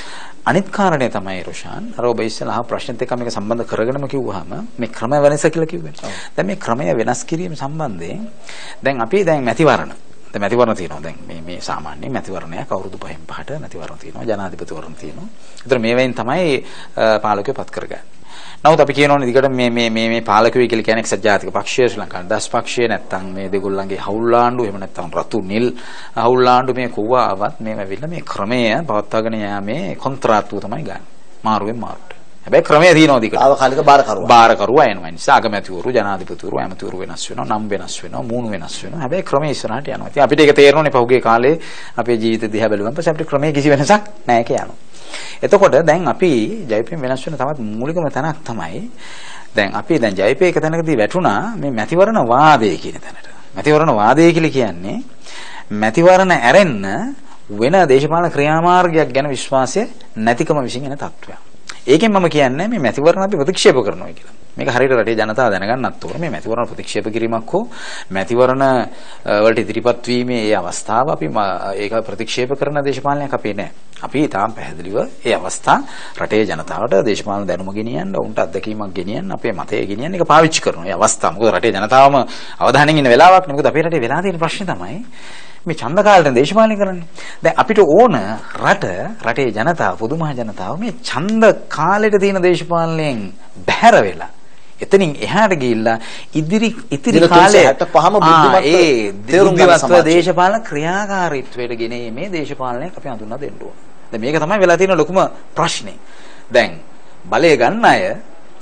අනිත් කාරණේ තමයි රොෂාන් අර ඔබ ඉස්සෙල්ලා අහ ප්‍රශ්නෙත් එක්ක මේක සම්බන්ධ කරගෙනම කිව්වහම මේ ක්‍රම වෙනස කියලා කිව්වේ. දැන් මේ ක්‍රමය වෙනස් කිරීම සම්බන්ධයෙන් දැන් අපි දැන් මැතිවරණ දැන් මැතිවරණ තියෙනවා. දැන් මේ මේ සාමාන්‍ය මැතිවරණයක් අවුරුදු පහෙන් පහට මැතිවරණ තියෙනවා. ජනාධිපතිවරණ තියෙනවා. ඒතර මේවෙන් තමයි පාලකයෝ පත් කරගන්නේ. නමුත් අපි කියනෝනේ දිගට මේ මේ මේ මේ පාලකයෝ කියලා කියන්නේ එක්සත් ජාතික පක්ෂය, ශ්‍රී ලංකා නිදහස් පක්ෂය නැත්තම් මේ දෙගොල්ලන්ගේ හවුල්ලාණ්ඩු එහෙම නැත්තම් රතු නිල් හවුල්ලාණ්ඩු මේ කොවාවත් මේව ඇවිල්ලා මේ ක්‍රමය පවත්වාගෙන යාමේ කොන්ත්‍රාත්තුව තමයි ගන්න. මාරුවෙන් මාරුට. හැබැයි ක්‍රමය තියෙනවා දිගට. තාවකාලික බාරකරුවා. බාරකරුවා එනවා. නිසා අගමැතිවරු, ජනාධිපතිවරු, ඇමතිවරු වෙනස් වෙනවා, නම් වෙනස් වෙනවා, මූණු වෙනස් වෙනවා. හැබැයි ක්‍රමය ඉස්සරහට යනවා. ඉතින් අපිට ඒක තේරෙන්නේ පහුගිය කාලේ අපේ ජීවිත දිහා බැලුවම පස්සේ අපිට ක්‍රමයේ කිසි වෙනසක් නැහැ කියලා. එතකොට දැන් අපි ජයපීම් වෙනස් වෙන තවත් මූලිකම තැනක් තමයි දැන් අපි දැන් ජයපී එක තැනකදී වැටුණා මේ මැතිවරණ වාදය කියන තැනට. මැතිවරණ වාදය කියලා කියන්නේ මැතිවරණ ඇරෙන්න වෙන දේශපාලන ක්‍රියාමාර්ගයක් ගැන විශ්වාසය නැතිකම විසින් එන තත්ත්වයක්. ඒකෙන් මම කියන්නේ මේ මැතිවරණ අපි ප්‍රතික්ෂේප කරනවා කියලා. මේක හරියට රටේ ජනතාව දැනගන්නත් ඕන. මේ මැතිවරණ ප්‍රතික්ෂේප කිරීමක් හෝ මැතිවරණ වලට ඉදිරිපත් වීමේ ඒ අවස්ථාව අපි ඒක ප්‍රතික්ෂේප කරන දේශපාලනයක් අපේ නෑ. අපි තාම පැහැදිලිව ඒ අවස්ථා රටේ ජනතාවට දේශපාලන දැනුම ගෙනියන්න, උන්ට අත්දැකීමක් ගෙනියන්න, අපේ මතය ගෙනියන්න ඒක පාවිච්චි කරනවා. ඒ අවස්ථාව. මොකද රටේ ජනතාවම අවධානයෙන් ඉන්න වෙලාවක් නේ. මොකද අපේ රටේ වෙලා තියෙන ප්‍රශ්නේ තමයි මේ ඡන්ද කාලෙට දේශපාලනය කරන්නේ. දැන් අපිට ඕන රට රටේ ජනතාව පොදු මහ ජනතාව මේ ඡන්ද කාලෙට තියෙන දේශපාලනයෙන් බැහැර වෙලා එතනින් එහාට ගිහිල්ලා ඉදිරි ඉතිරි කාලේ හැටපහම බුද්ධිමත් ඒ තේරුම්ගත දේශපාලන ක්‍රියාකාරීත්වයට ගෙනීමේ දේශපාලනයක් අපි හඳුන්වා දෙන්න ඕන. දැන් මේක තමයි වෙලා තියෙන ලොකුම ප්‍රශ්නේ. දැන් බලය ගන්න අය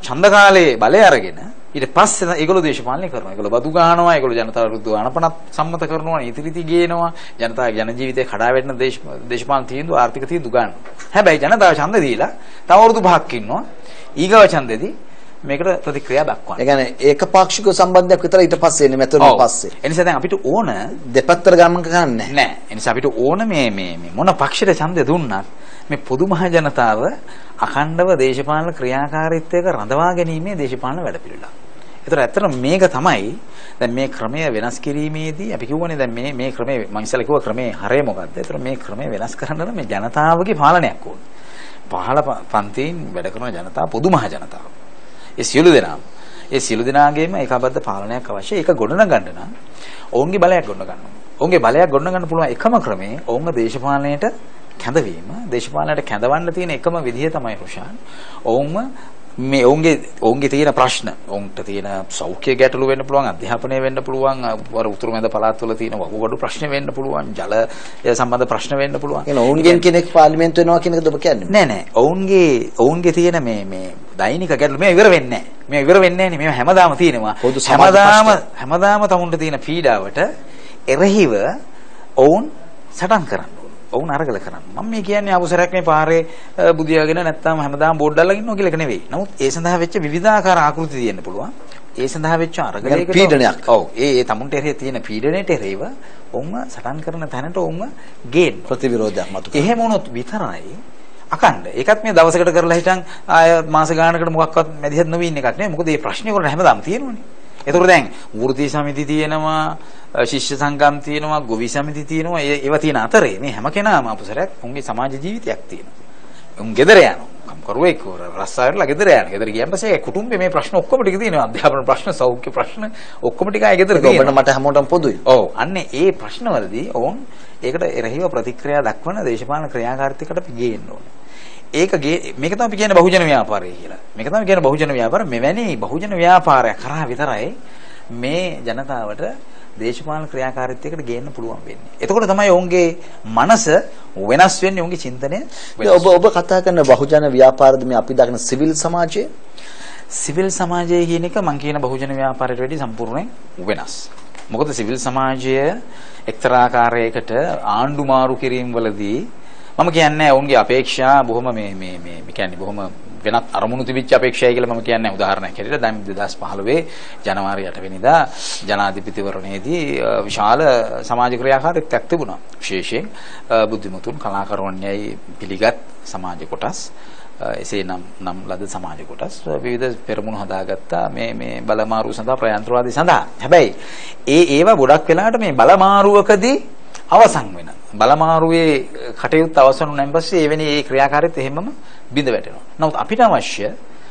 ඡන්ද කාලේ බලය අරගෙන ඊට පස්සේ ඒගොල්ලෝ දේශපාලනය කරනවා. ඒගොල්ලෝ බදු ගහනවා, ඒගොල්ලෝ ජනතාව විරුද්ධව අනපනත් සම්මත කරනවා, නීතිරීති ගේනවා, ජනතාවගේ ජන ජීවිතේ කඩා වැටෙන දේශ දේශපාලන තීන්දුව ආර්ථික තීන්දුව ගන්නවා. හැබැයි ජනතාව ඡන්ද දීලා තව අවුරුදු පහක් ඉන්නවා. ඊගව ඡන්දෙදී මේකට ප්‍රතික්‍රියා දක්වන්න. ඒ කියන්නේ ඒකපාක්ෂික සම්බන්ධයක් විතර ඊට පස්සේ එන්නේ මෙතන පස්සේ. ඒ නිසා දැන් අපිට ඕන දෙපැත්තට ගමන් කරන්නේ නැහැ. නෑ. ඒ නිසා අපිට ඕන මේ මේ මේ මොන පක්ෂයට ඡන්දය දුන්නත් මේ පොදු මහ ජනතාව අඛණ්ඩව දේශපාලන ක්‍රියාකාරීත්වයක රඳවා ගැනීමේ දේශපාලන වැඩපිළිවෙල. ඒතර ඇත්තට මේක තමයි දැන් මේ ක්‍රමය වෙනස් කිරීමේදී අපි කියවනේ දැන් මේ මේ ක්‍රමය මම ඉස්සෙල්ලා කිව්වා ක්‍රමේ හරය මොකද්ද? ඒතර මේ ක්‍රමය වෙනස් කරන්න නම් මේ ජනතාවගේ පාලනයක් ඕනේ. පහළ පන්තියෙන් වැඩ කරන ජනතාව පොදු මහ ජනතාව. ඒ සියලු දෙනාම ඒ සියලු දෙනාගේම ඒකාබද්ධ පාලනයක් අවශ්‍යයි. ඒක ගොඩනගන්න නම් ඔවුන්ගේ බලයක් ගොඩනගන්න ඕනේ. ඔවුන්ගේ බලයක් ගොඩනගන්න පුළුවන් එකම ක්‍රමය ඔවුන්ගේ දේශපාලනයට කැඳවීම. දේශපාලනයට කැඳවන්න තියෙන එකම විදිහ තමයි රොෂාන්. ඔවුන්ම මේ ඔවුන්ගේ ඔවුන්ගේ තියෙන ප්‍රශ්න, ඔවුන්ට තියෙන සෞඛ්‍ය ගැටලු වෙන්න පුළුවන්, අධ්‍යාපනය වෙන්න පුළුවන්, වර උතුරු මැද පළාත්වල තියෙන වකුගඩු ප්‍රශ්න වෙන්න පුළුවන්, ජලය සම්බන්ධ ප්‍රශ්න වෙන්න පුළුවන්. එහෙනම් ඔවුන්ගෙන් කෙනෙක් පාර්ලිමේන්තු වෙනවා කියන එකද ඔබ කියන්නේ? නෑ නෑ. ඔවුන්ගේ ඔවුන්ගේ තියෙන මේ මේ දෛනික ගැටලු මේ ඉවර වෙන්නේ නෑ. මේ ඉවර වෙන්නේ නෑනේ. මේ හැමදාම තියෙනවා. හැමදාම හැමදාම තමුන්ට තියෙන පීඩාවට එරෙහිව ඔවුන් සටන් කරන්න. ඔවුන් අරගල කරන්න. මම මේ කියන්නේ අවසරයක් මේ පාරේ බුදියාගෙන නැත්තම් හැමදාම බෝඩ් දාලා ඉන්නවා කියලා එක නෙවෙයි. නමුත් ඒ සඳහා වෙච්ච විවිධාකාර ආකෘති තියෙන්න පුළුවන්. ඒ සඳහා වෙච්ච අරගලයකට පීඩනයක්. ඔව්. ඒ ඒ තමුන්ට එරෙහි තියෙන පීඩනයට එරෙහිව ඔවුන්ම සටන් කරන තැනට ඔවුන්ම ගේන්න ප්‍රතිවිරෝධයක් මතු කරනවා. එහෙම වුණොත් විතරයි අකණ්ඩ. ඒකත් මේ දවසකට කරලා හිටන් ආය මාස ගානකට මොකක්වත් මැදිහත් නොවී ඉන්න එකක් නෙවෙයි. මොකද මේ ප්‍රශ්නේ වල හැමදාම තියෙනවනේ. ඒතකොට දැන් වෘත්ති සමිති තියෙනවා, ශිෂ්‍ය සංගම් තියෙනවා, ගොවි සමිති තියෙනවා. ඒවා තියෙන අතරේ මේ හැම කෙනාම අපසරයක් උන්ගේ සමාජ ජීවිතයක් තියෙනවා. උන් ගෙදර යනවා. කම්කරුවෙක් රස්සාවටලා ගෙදර යනවා. ගෙදර ගියන් පස්සේ කුටුම්බේ මේ ප්‍රශ්න ඔක්කොම ටික තියෙනවා. අධ්‍යාපන ප්‍රශ්න, සෞඛ්‍ය ප්‍රශ්න ඔක්කොම ටික ආයේ ගෙදර තියෙනවා. ඔබට මට හැමෝටම පොදුයි. ඔව්. අන්නේ ඒ ප්‍රශ්නවලදී ඔවුන් ඒකට එරෙහිව ප්‍රතික්‍රියා දක්වන දේශපාලන ක්‍රියාකාරීත්වයකට අපි ගේන්න ඕනේ. ඒක මේක තමයි අපි කියන්නේ බහුජන ව්‍යාපාරය කියලා. මේක තමයි කියන්නේ බහුජන ව්‍යාපාරය. මෙවැනි බහුජන ව්‍යාපාරයක් කරා විතරයි මේ ජනතාවට දේශපාලන ක්‍රියාකාරීත්වයකට ගේන්න පුළුවන් වෙන්නේ. එතකොට තමයි ඔවුන්ගේ මනස වෙනස් වෙන්නේ, ඔවුන්ගේ චින්තනය වෙනස්. ඔබ ඔබ කතා කරන බහුජන ව්‍යාපාරද මේ අපි දකින සිවිල් සමාජයේ? සිවිල් සමාජය කියන එක මම කියන බහුජන ව්‍යාපාරයට වඩා සම්පූර්ණයෙන් වෙනස්. මොකද සිවිල් සමාජය එක්තරා ආකාරයකට ආණ්ඩු මාරු කිරීම වලදී මම කියන්නේ ඔවුන්ගේ අපේක්ෂා බොහොම මේ මේ මේ කියන්නේ බොහොම වෙනත් අරමුණු තිබිච්ච අපේක්ෂායි කියලා මම කියන්නේ උදාහරණයක් හැටියට දැන් දෙදාස් පහළොව ජනවාරි අට වෙනිදා ජනාධිපතිවරණයේදී විශාල සමාජ ක්‍රියාකාරීත්වයක් තිබුණා. විශේෂයෙන් බුද්ධිමතුන් කලාකරුවන්යයි පිළිගත් සමාජ කොටස්, එසේ නම් නම් ලද සමාජ කොටස් විවිධ පෙරමුණු හදාගත්තා මේ මේ බලමාරු සඳහා, ප්‍රයන්ත්‍රවාදී සඳහා. හැබැයි ඒ ඒවා ගොඩක් වෙලාවට මේ බලමාරුවකදී අවසන් වෙන බලමාරුවේ කටයුත්ත අවසන් වුණාන් පස්සේ එවැනි ඒ ක්‍රියාකාරීත්වය හැමම බිඳ වැටෙනවා. නමුත් අපිට අවශ්‍ය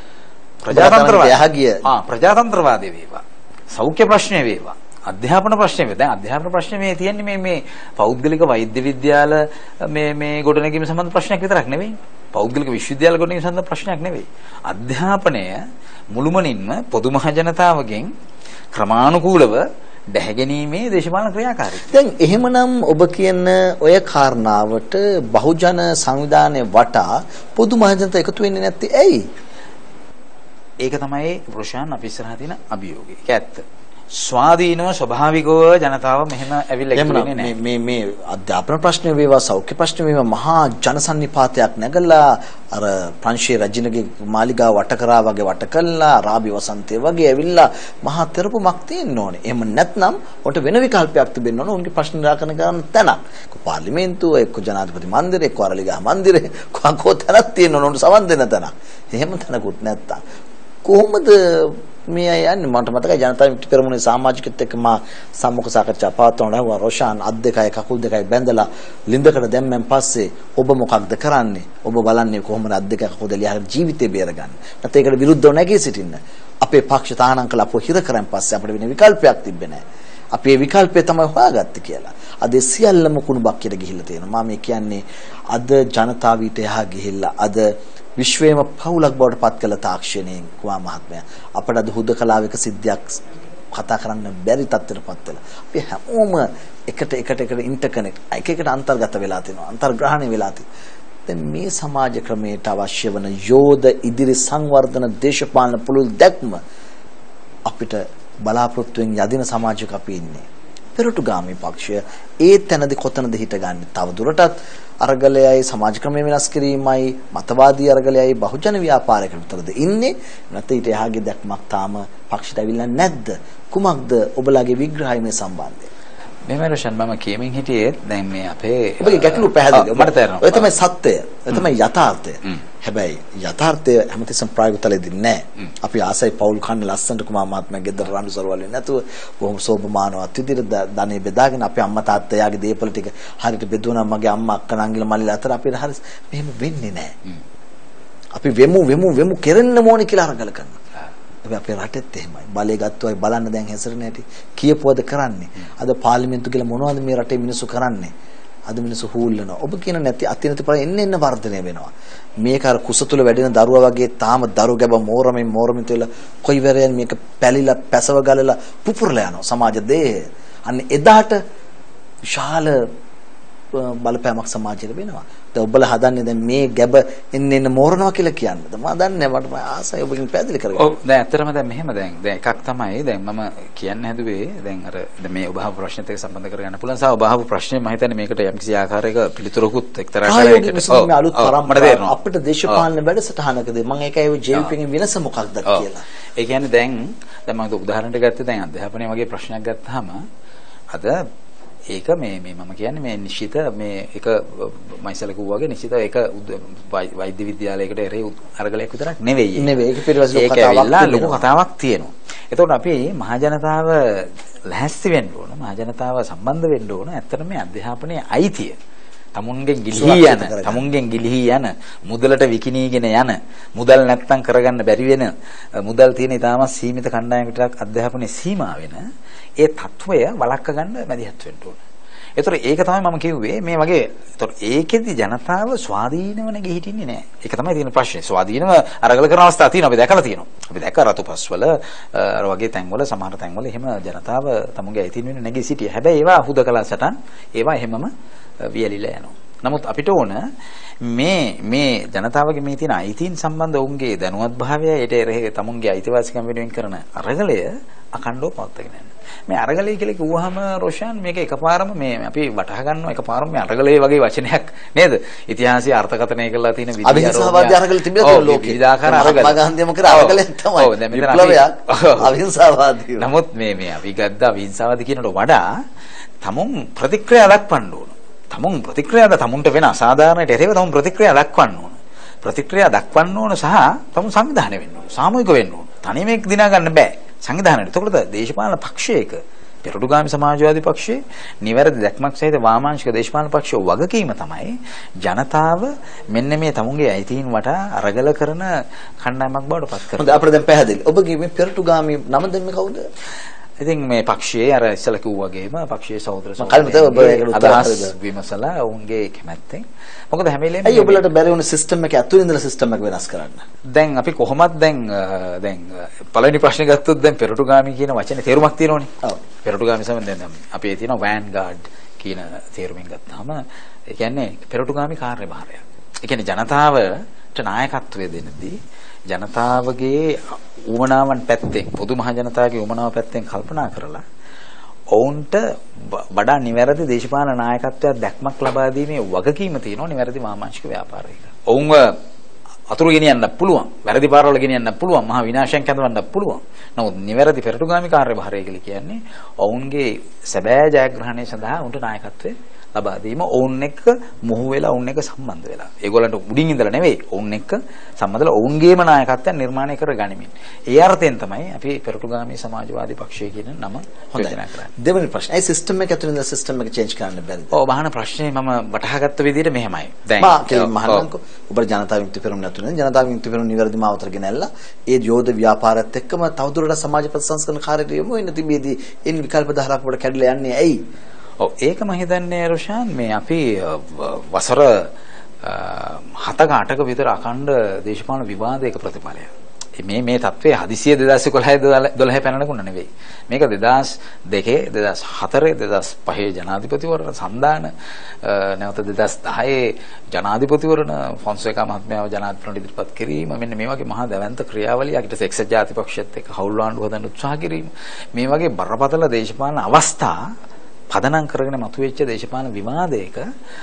ප්‍රජාතන්ත්‍රවාදී ආ ප්‍රජාතන්ත්‍රවාදී වේවා, සෞඛ්‍ය ප්‍රශ්නේ වේවා, අධ්‍යාපන ප්‍රශ්නේ වේවා. දැන් අධ්‍යාපන ප්‍රශ්නේ මේ තියෙන්නේ මේ මේ පෞද්ගලික වෛද්‍ය විද්‍යාල මේ මේ ගොඩනැගීම සම්බන්ධ ප්‍රශ්නයක් විතරක් නෙවෙයි. පෞද්ගලික විශ්වවිද්‍යාල ගොඩනැගීම සම්බන්ධ ප්‍රශ්නයක් නෙවෙයි. අධ්‍යාපනය මුළුමනින්ම පොදු මහ ජනතාවගෙන් ක්‍රමානුකූලව දැහැගැනීමේ දේශපාලන ක්‍රියාකාරීත්වය. දැන් එහෙමනම් ඔබ කියන ඔය කාරණාවට බහුජන සංවිධානයේ වටා පොදු මහ ජනතාව එකතු වෙන්නේ නැත්තේ ඇයි? ඒක තමයි රොෂාන් අපි ඉස්සරහා තියෙන අභියෝගය. ඒක ඇත්ත. ස්වාධීනව ස්වභාවිකව ජනතාව මෙහෙම ඇවිල්ලා එකතු වෙන්නේ නැහැ. මේ මේ අධ්‍යාපන ප්‍රශ්න වේවා, සෞඛ්‍ය ප්‍රශ්න වේවා මහා ජනසන්නිපාතයක් නැගලා අර ප්‍රංශයේ රජිනගේ මාලිගාව වට කරා වගේ වට කළා, රාබි වසන්තය වගේ ඇවිල්ලා මහා තෙරපුමක් තියෙන්න ඕනේ. එහෙම නැත්නම් උන්ට වෙන විකල්පයක් තිබෙන්න ඕනේ. උන්ගේ ප්‍රශ්න නිරාකරණ කරන්න තැනක්. එක්ක පාර්ලිමේන්තුව, එක්ක ජනාධිපති මන්දිරය, එක්ක අරලිගහ මන්දිරය, කොහොම තැනක් තියෙන්න ඕනේ. උන්ට සවන් දෙන්න තැනක්. එහෙම තැනකුත් නැත්තම් කොහොමද මේ අය යන්නේ? මට මතකයි ජනතා විමුක්ති පෙරමුණේ සමාජිකත් එක්ක මා සම්මුඛ සාකච්ඡා පවත්වනවා. රොෂාන් අත් දෙකයි කකුල් දෙකයි බැඳලා ලින්දකට දැම්මෙන් පස්සේ ඔබ මොකක්ද කරන්නේ? ඔබ බලන්නේ කොහොමද අත් දෙක කකුල් දෙක ලියාගෙන ජීවිතේ බේරගන්නේ? නැත්නම් ඒකට විරුද්ධව නැගී සිටින්න. අපේ පක්ෂ තාහනම් කළා අපෝ හිර කරන් පස්සේ අපිට වෙන විකල්පයක් තිබ්බේ නැහැ. අපි ඒ විකල්පය තමයි හොයාගත්තේ කියලා. අද සියල්ලම කුණු බක්කියට ගිහිල්ලා තියෙනවා. මම කියන්නේ අද ජනතාව ඊට එහා ගිහිල්ලා අද විශ්වයේම පවුලක් බවට පත් කළ තාක්ෂණයෙන් කුමා මහත්මයා අපට අද හුදකලාවක සිද්ධියක් කතා කරන්න බැරි තත්ත්වයකට පත් වෙලා අපි හැමෝම එකට එකට එකට ඉන්ටර්කනෙක්ට් එක එකට අන්තර්ගත වෙලා තිනවා, අන්තර්ග්‍රහණය වෙලා තිනවා. දැන් මේ සමාජ ක්‍රමයට අවශ්‍ය වන යෝධ ඉදිරි සංවර්ධන දේශපාලන පුළුල් දැක්ම අපිට බලාපොරොත්තුෙන් යදින සමාජයක අපි ඉන්නේ. පෙරටුගාමී පක්ෂය ඒ තැනදී කොතනද හිටගන්නේ? තව දුරටත් අරගලයයි සමාජ ක්‍රමය වෙනස් කිරීමයි මතවාදී අරගලයයි බහුජන ව්‍යාපාරයකට විතරද ඉන්නේ? නැත්නම් ඊට එහාගේ දැක්මක් තාම පක්ෂයට අවිල්ලා නැද්ද? කුමක්ද ඔබලාගේ විග්‍රහය මේ සම්බන්ධයෙන්? මෙහෙම රොෂන් මම කියමින් හිටියේ දැන් මේ අපේ ඔබගේ ගැටලු පැහැදිලි. මට තේරෙනවා. ඔය තමයි සත්‍යය. ඔය තමයි යථාර්ථය. හැබැයි යථාර්ථය හැමතිස්සම ප්‍රායෝගික තලෙදී නැහැ. අපි ආසයි පෞල් කන්න ලස්සනට කුමාර මහත්මයා ගෙදර රණ්ඩු සරවලේ නැතුව බොහොම සෝභමානවත් විදිහට ධනෙ බෙදාගෙන අපේ අම්මා තාත්තා යාගේ දේපල ටික හරියට බෙදුණා. මගේ අම්මා අක්කා නංගිලා මල්ලිලා අතර අපිට හරි මෙහෙම වෙන්නේ නැහැ. අපි වෙමු වෙමු වෙමු කෙරෙන්න ඕනේ කියලා අරගල කරනවා. හැබැයි අපේ රටෙත් එහෙමයි. බලය ගත්තොයි බලන්න දැන් හැසිරෙන හැටි කියපුවද කරන්නේ. අද පාර්ලිමේන්තු කියලා මොනවද මේ රටේ මිනිස්සු කරන්නේ? අද මිනිස්සු හූල්ලනවා. ඔබ කියන නැති අතිනති පළ එන්න එන්න වර්ධනය වෙනවා. මේක අර කුස තුල වැඩෙන දරුවා වගේ තාම දරු ගැබ මෝරමින් මෝරමින් තෙල කොයි වෙරෙන් මේක පැලිලා පැසව ගලලා පුපුරලා යනවා සමාජ දේහය. අන්න එදාට විශාල බලපෑමක් සමාජයට වෙනවා. දැන් ඔබලා හදන්නේ දැන් මේ ගැබ එන්න එන්න මෝරනවා කියලා කියන්නද? මම දන්නේ මට ආසයි ඔබකින් පැහැදිලි කරගන්න. ඔව් දැන් ඇත්තටම දැන් මෙහෙම දැන් දැන් එකක් තමයි දැන් මම කියන්න හැදුවේ දැන් අර දැන් මේ ඔබ අහපු ප්‍රශ්නෙත් එක්ක සම්බන්ධ කරගන්න පුළුවන් සහ ඔබ අහපු ප්‍රශ්නේ මම හිතන්නේ මේකට යම්කිසි ආකාරයක පිළිතුරකුත් එක්තරා ආකාරයකට ඔව් මේ අලුත් පරම්පරාව අපිට දේශපාලන වැඩසටහනකදී මම ඒකයි ඔය ජීවිතේ වෙනස මොකක්ද කියලා. ඒ කියන්නේ දැන් දැන් මම උදාහරණයක් ගත්තේ දැන් අධ්‍යාපනයේ වගේ ප්‍රශ්නයක් ගත්තාම අද ඒක මේ මේ මම කියන්නේ මේ නිශ්චිත මේ එක මයිසල කිව්වාගේ නිශ්චිත ඒක වෛද්‍ය විද්‍යාලයකට එරේ අරගලයක් විතරක් නෙවෙයි. නෙවෙයි ඒක පිළිවෙල කතාවක් ලොකු කතාවක් තියෙනවා. එතකොට අපි මහ ජනතාව ලැහැස්ති වෙන්න ඕන. මහ ජනතාව සම්බන්ධ වෙන්න ඕන. ඇත්තටම මේ අධ්‍යාපනයේ අයිතිය තමුන්ගෙන් ගිලිහි යන තමුන්ගෙන් ගිලිහි යන මුදලට විකිණීගෙන යන මුදල් නැත්තම් කරගන්න බැරි වෙන මුදල් තියෙන ඉතාමත් සීමිත කණ්ඩායමකට අධ්‍යාපනයේ සීමා වෙන ඒ తত্ত্বය වළක්ව ගන්න මැදිහත් වෙන්න ඕන. ඒතර ඒක තමයි මම කිව්වේ මේ වගේ ඒතර ඒකෙදි ජනතාව ස්වාධීනව නැගී හිටින්නේ නැහැ. ඒක තමයි තියෙන ප්‍රශ්නේ. ස්වාධීනව අරගල කරන අවස්ථා තියෙනවා. අපි දැකලා තියෙනවා. අපි දැක්ක රතුපස්වල අර වගේ තැන්වල සමහර තැන්වල එහෙම ජනතාව තමුන්ගේ අයිතින් වෙන නැගී සිටියා. හැබැයි ඒවා හුදකලා සටන් ඒවා එහෙමම වියලිලා යනවා. නමුත් අපිට ඕන මේ මේ ජනතාවගේ මේ තියෙන අයිතීන් සම්බන්ධ ඔවුන්ගේ දැනුවත් භාවය ඊට එරෙහි තමුන්ගේ අයිතිවාසිකම් වෙනුවෙන් කරන අරගලය අඛණ්ඩව පවත්වාගෙන යන්න. මේ අරගලය කියලා කිව්වහම රොෂාන් මේක එකපාරම මේ අපි වටහා ගන්නවා එකපාරම මේ අරගලය වගේ වචනයක් නේද? ඉතිහාසයේ අර්ථකථනය කරලා තියෙන විදිහ අවිහිංසාවාදී අරගල තිබෙනවා ලෝකේ. විවිධාකාර අරගල. මහත්මා ගාන්ධියම කර අරගලයක් තමයි. ඔව් දැන් මෙතන විප්ලවයක් අවිහිංසාවාදී. නමුත් මේ මේ අපි ගත්ත අවිහිංසාවාදී කියනට වඩා තමුන් ප්‍රතික්‍රියා දක්වන්න ඕන. තමුන් ප්‍රතික්‍රියාද තමුන්ට වෙන අසාධාරණයට එරෙහිව තමුන් ප්‍රතික්‍රියා දක්වන්න ඕන. ප්‍රතික්‍රියා දක්වන්න ඕන සහ තමුන් සංවිධානය වෙන්න ඕන. සාමූහික වෙන්න ඕන. තනියම ඒක දිනා ගන්න බෑ. සංවිධානයට. එතකොට දේශපාලන පක්ෂයක පෙරටුගාමී සමාජවාදී පක්ෂයේ නිවැරදි දැක්මක් සහිත වාමාංශික දේශපාලන පක්ෂයේ වගකීම තමයි ජනතාව මෙන්න මේ තමුන්ගේ අයිතීන් වටා අරගල කරන කණ්ඩායමක් බවට පත් කරනවා. හොඳයි අපිට දැන් පැහැදිලි. ඔබගේ මේ පෙරටුගාමී නම දෙන්නේ කවුද? ඉතින් මේ පක්ෂයේ අර ඉස්සලා කිව්වා වගේම පක්ෂයේ සහෝදර සහෝදරයෝ අදහස් විමසලා ඔවුන්ගේ කැමැත්තෙන් මොකද හැම වෙලේම ඇයි ඔයගොල්ලන්ට බැරි වුණ සිස්ටම් එක ඇතුළේ ඉඳලා සිස්ටම් එක වෙනස් කරන්න? දැන් අපි කොහොමද දැන් දැන් පළවෙනි ප්‍රශ්නේ ගත්තොත් දැන් පෙරටුගාමී කියන වචනේ තේරුමක් තියෙනවනේ. ඔව්. පෙරටුගාමී සම්බන්ධයෙන් දැන් අපේ තියෙනවා වෑන්ගාඩ් කියන තේරුමින් ගත්තාම ඒ කියන්නේ පෙරටුගාමී කාර්යභාරයක්. ඒ කියන්නේ ජනතාවට නායකත්වය දෙන්නදී ජනතාවගේ උමනාවන් පැත්තෙන් පොදු මහ ජනතාවගේ උමනාව පැත්තෙන් කල්පනා කරලා ඔවුන්ට වඩා නිවැරදි දේශපාලන නායකත්වයක් දැක්මක් ලබා දීමේ වගකීම තියෙනවා නිවැරදි වාමාංශික ව්‍යාපාරයක. ඔවුන්ව අතුරු ගෙනියන්න පුළුවන්, වැරදි පාරවල ගෙනියන්න පුළුවන්, මහා විනාශයක් ඇතිවන්න පුළුවන්. නමුත් නිවැරදි පෙරටුගාමී කාර්යභාරය කියලා කියන්නේ ඔවුන්ගේ සැබෑ ජයග්‍රහණය සඳහා උන්ට නායකත්වය ලබා දීම, ඔවුන් එක්ක මුහු වෙලා ඔවුන් එක්ක සම්බන්ධ වෙලා. ඒගොල්ලන්ට උඩින් ඉඳලා නෙවෙයි, ඔවුන් එක්ක සම්බන්ධලා ඔවුන්ගේම නායකත්වය නිර්මාණය කර ගනිමින්. ඒ අර්ථයෙන් තමයි අපි පෙරටුගාමී සමාජවාදී පක්ෂය කියන නම යෝජනා කරන්නේ. දෙවෙනි ප්‍රශ්නේ. ඒ සිස්ටම් එක ඇතුළේ ඉඳලා සිස්ටම් එක චේන්ජ් කරන්න බැරිද? ඔව්, බහන ප්‍රශ්නේ මම වටහාගත්ත විදිහට මෙහෙමයි. දැන් මහන්නම්කෝ ඔබ ජනතා විමුක්ති පෙරමුණ නැතුනේ ජනතා විමුක්ති පෙරමුණ නිවැරදි මාවතර ගෙනල්ලා ඒ යෝධ ව්‍යාපාරයත් එක්කම තවදුරටත් සමාජ ප්‍රතිසංස්කරණ කාර්යයට යොමු වෙන්න තිබෙදී එන් විකල්ප ධාරාවක් වල කැඩලා යන්නේ ඇයි? ඔව්, ඒක මම හිතන්නේ රොෂාන් මේ අපි වසර හතක අටක විතර අඛණ්ඩ දේශපාලන විවාදයක ප්‍රතිඵලයක්. මේ මේ තත්ත්වයේ හදිසිය දෙදාස් එකොළහ දොළහ පැනනකුණ නෙවෙයි. මේක දෙදාස් දෙකේ දෙදාස් හතරේ දෙදාස් පහේ ජනාධිපතිවරණ සන්දාන නැවත දෙදාස් දහයේ ජනාධිපතිවරණ ෆොන්සේකා මහත්මයාව ජනාධිපතිවරණ ඉදිරිපත් කිරීම මෙන්න මේ වගේ මහා දැවැන්ත ක්‍රියාවලියක් ඊට එක්සත් ජාතිපක්ෂයත් එක්ක හවුල් ආණ්ඩුව හදන්න උත්සාහ කිරීම මේ වගේ බරපතල දේශපාලන අවස්ථා පදනම් කරගෙන මතුවෙච්ච දේශපාලන විවාදයක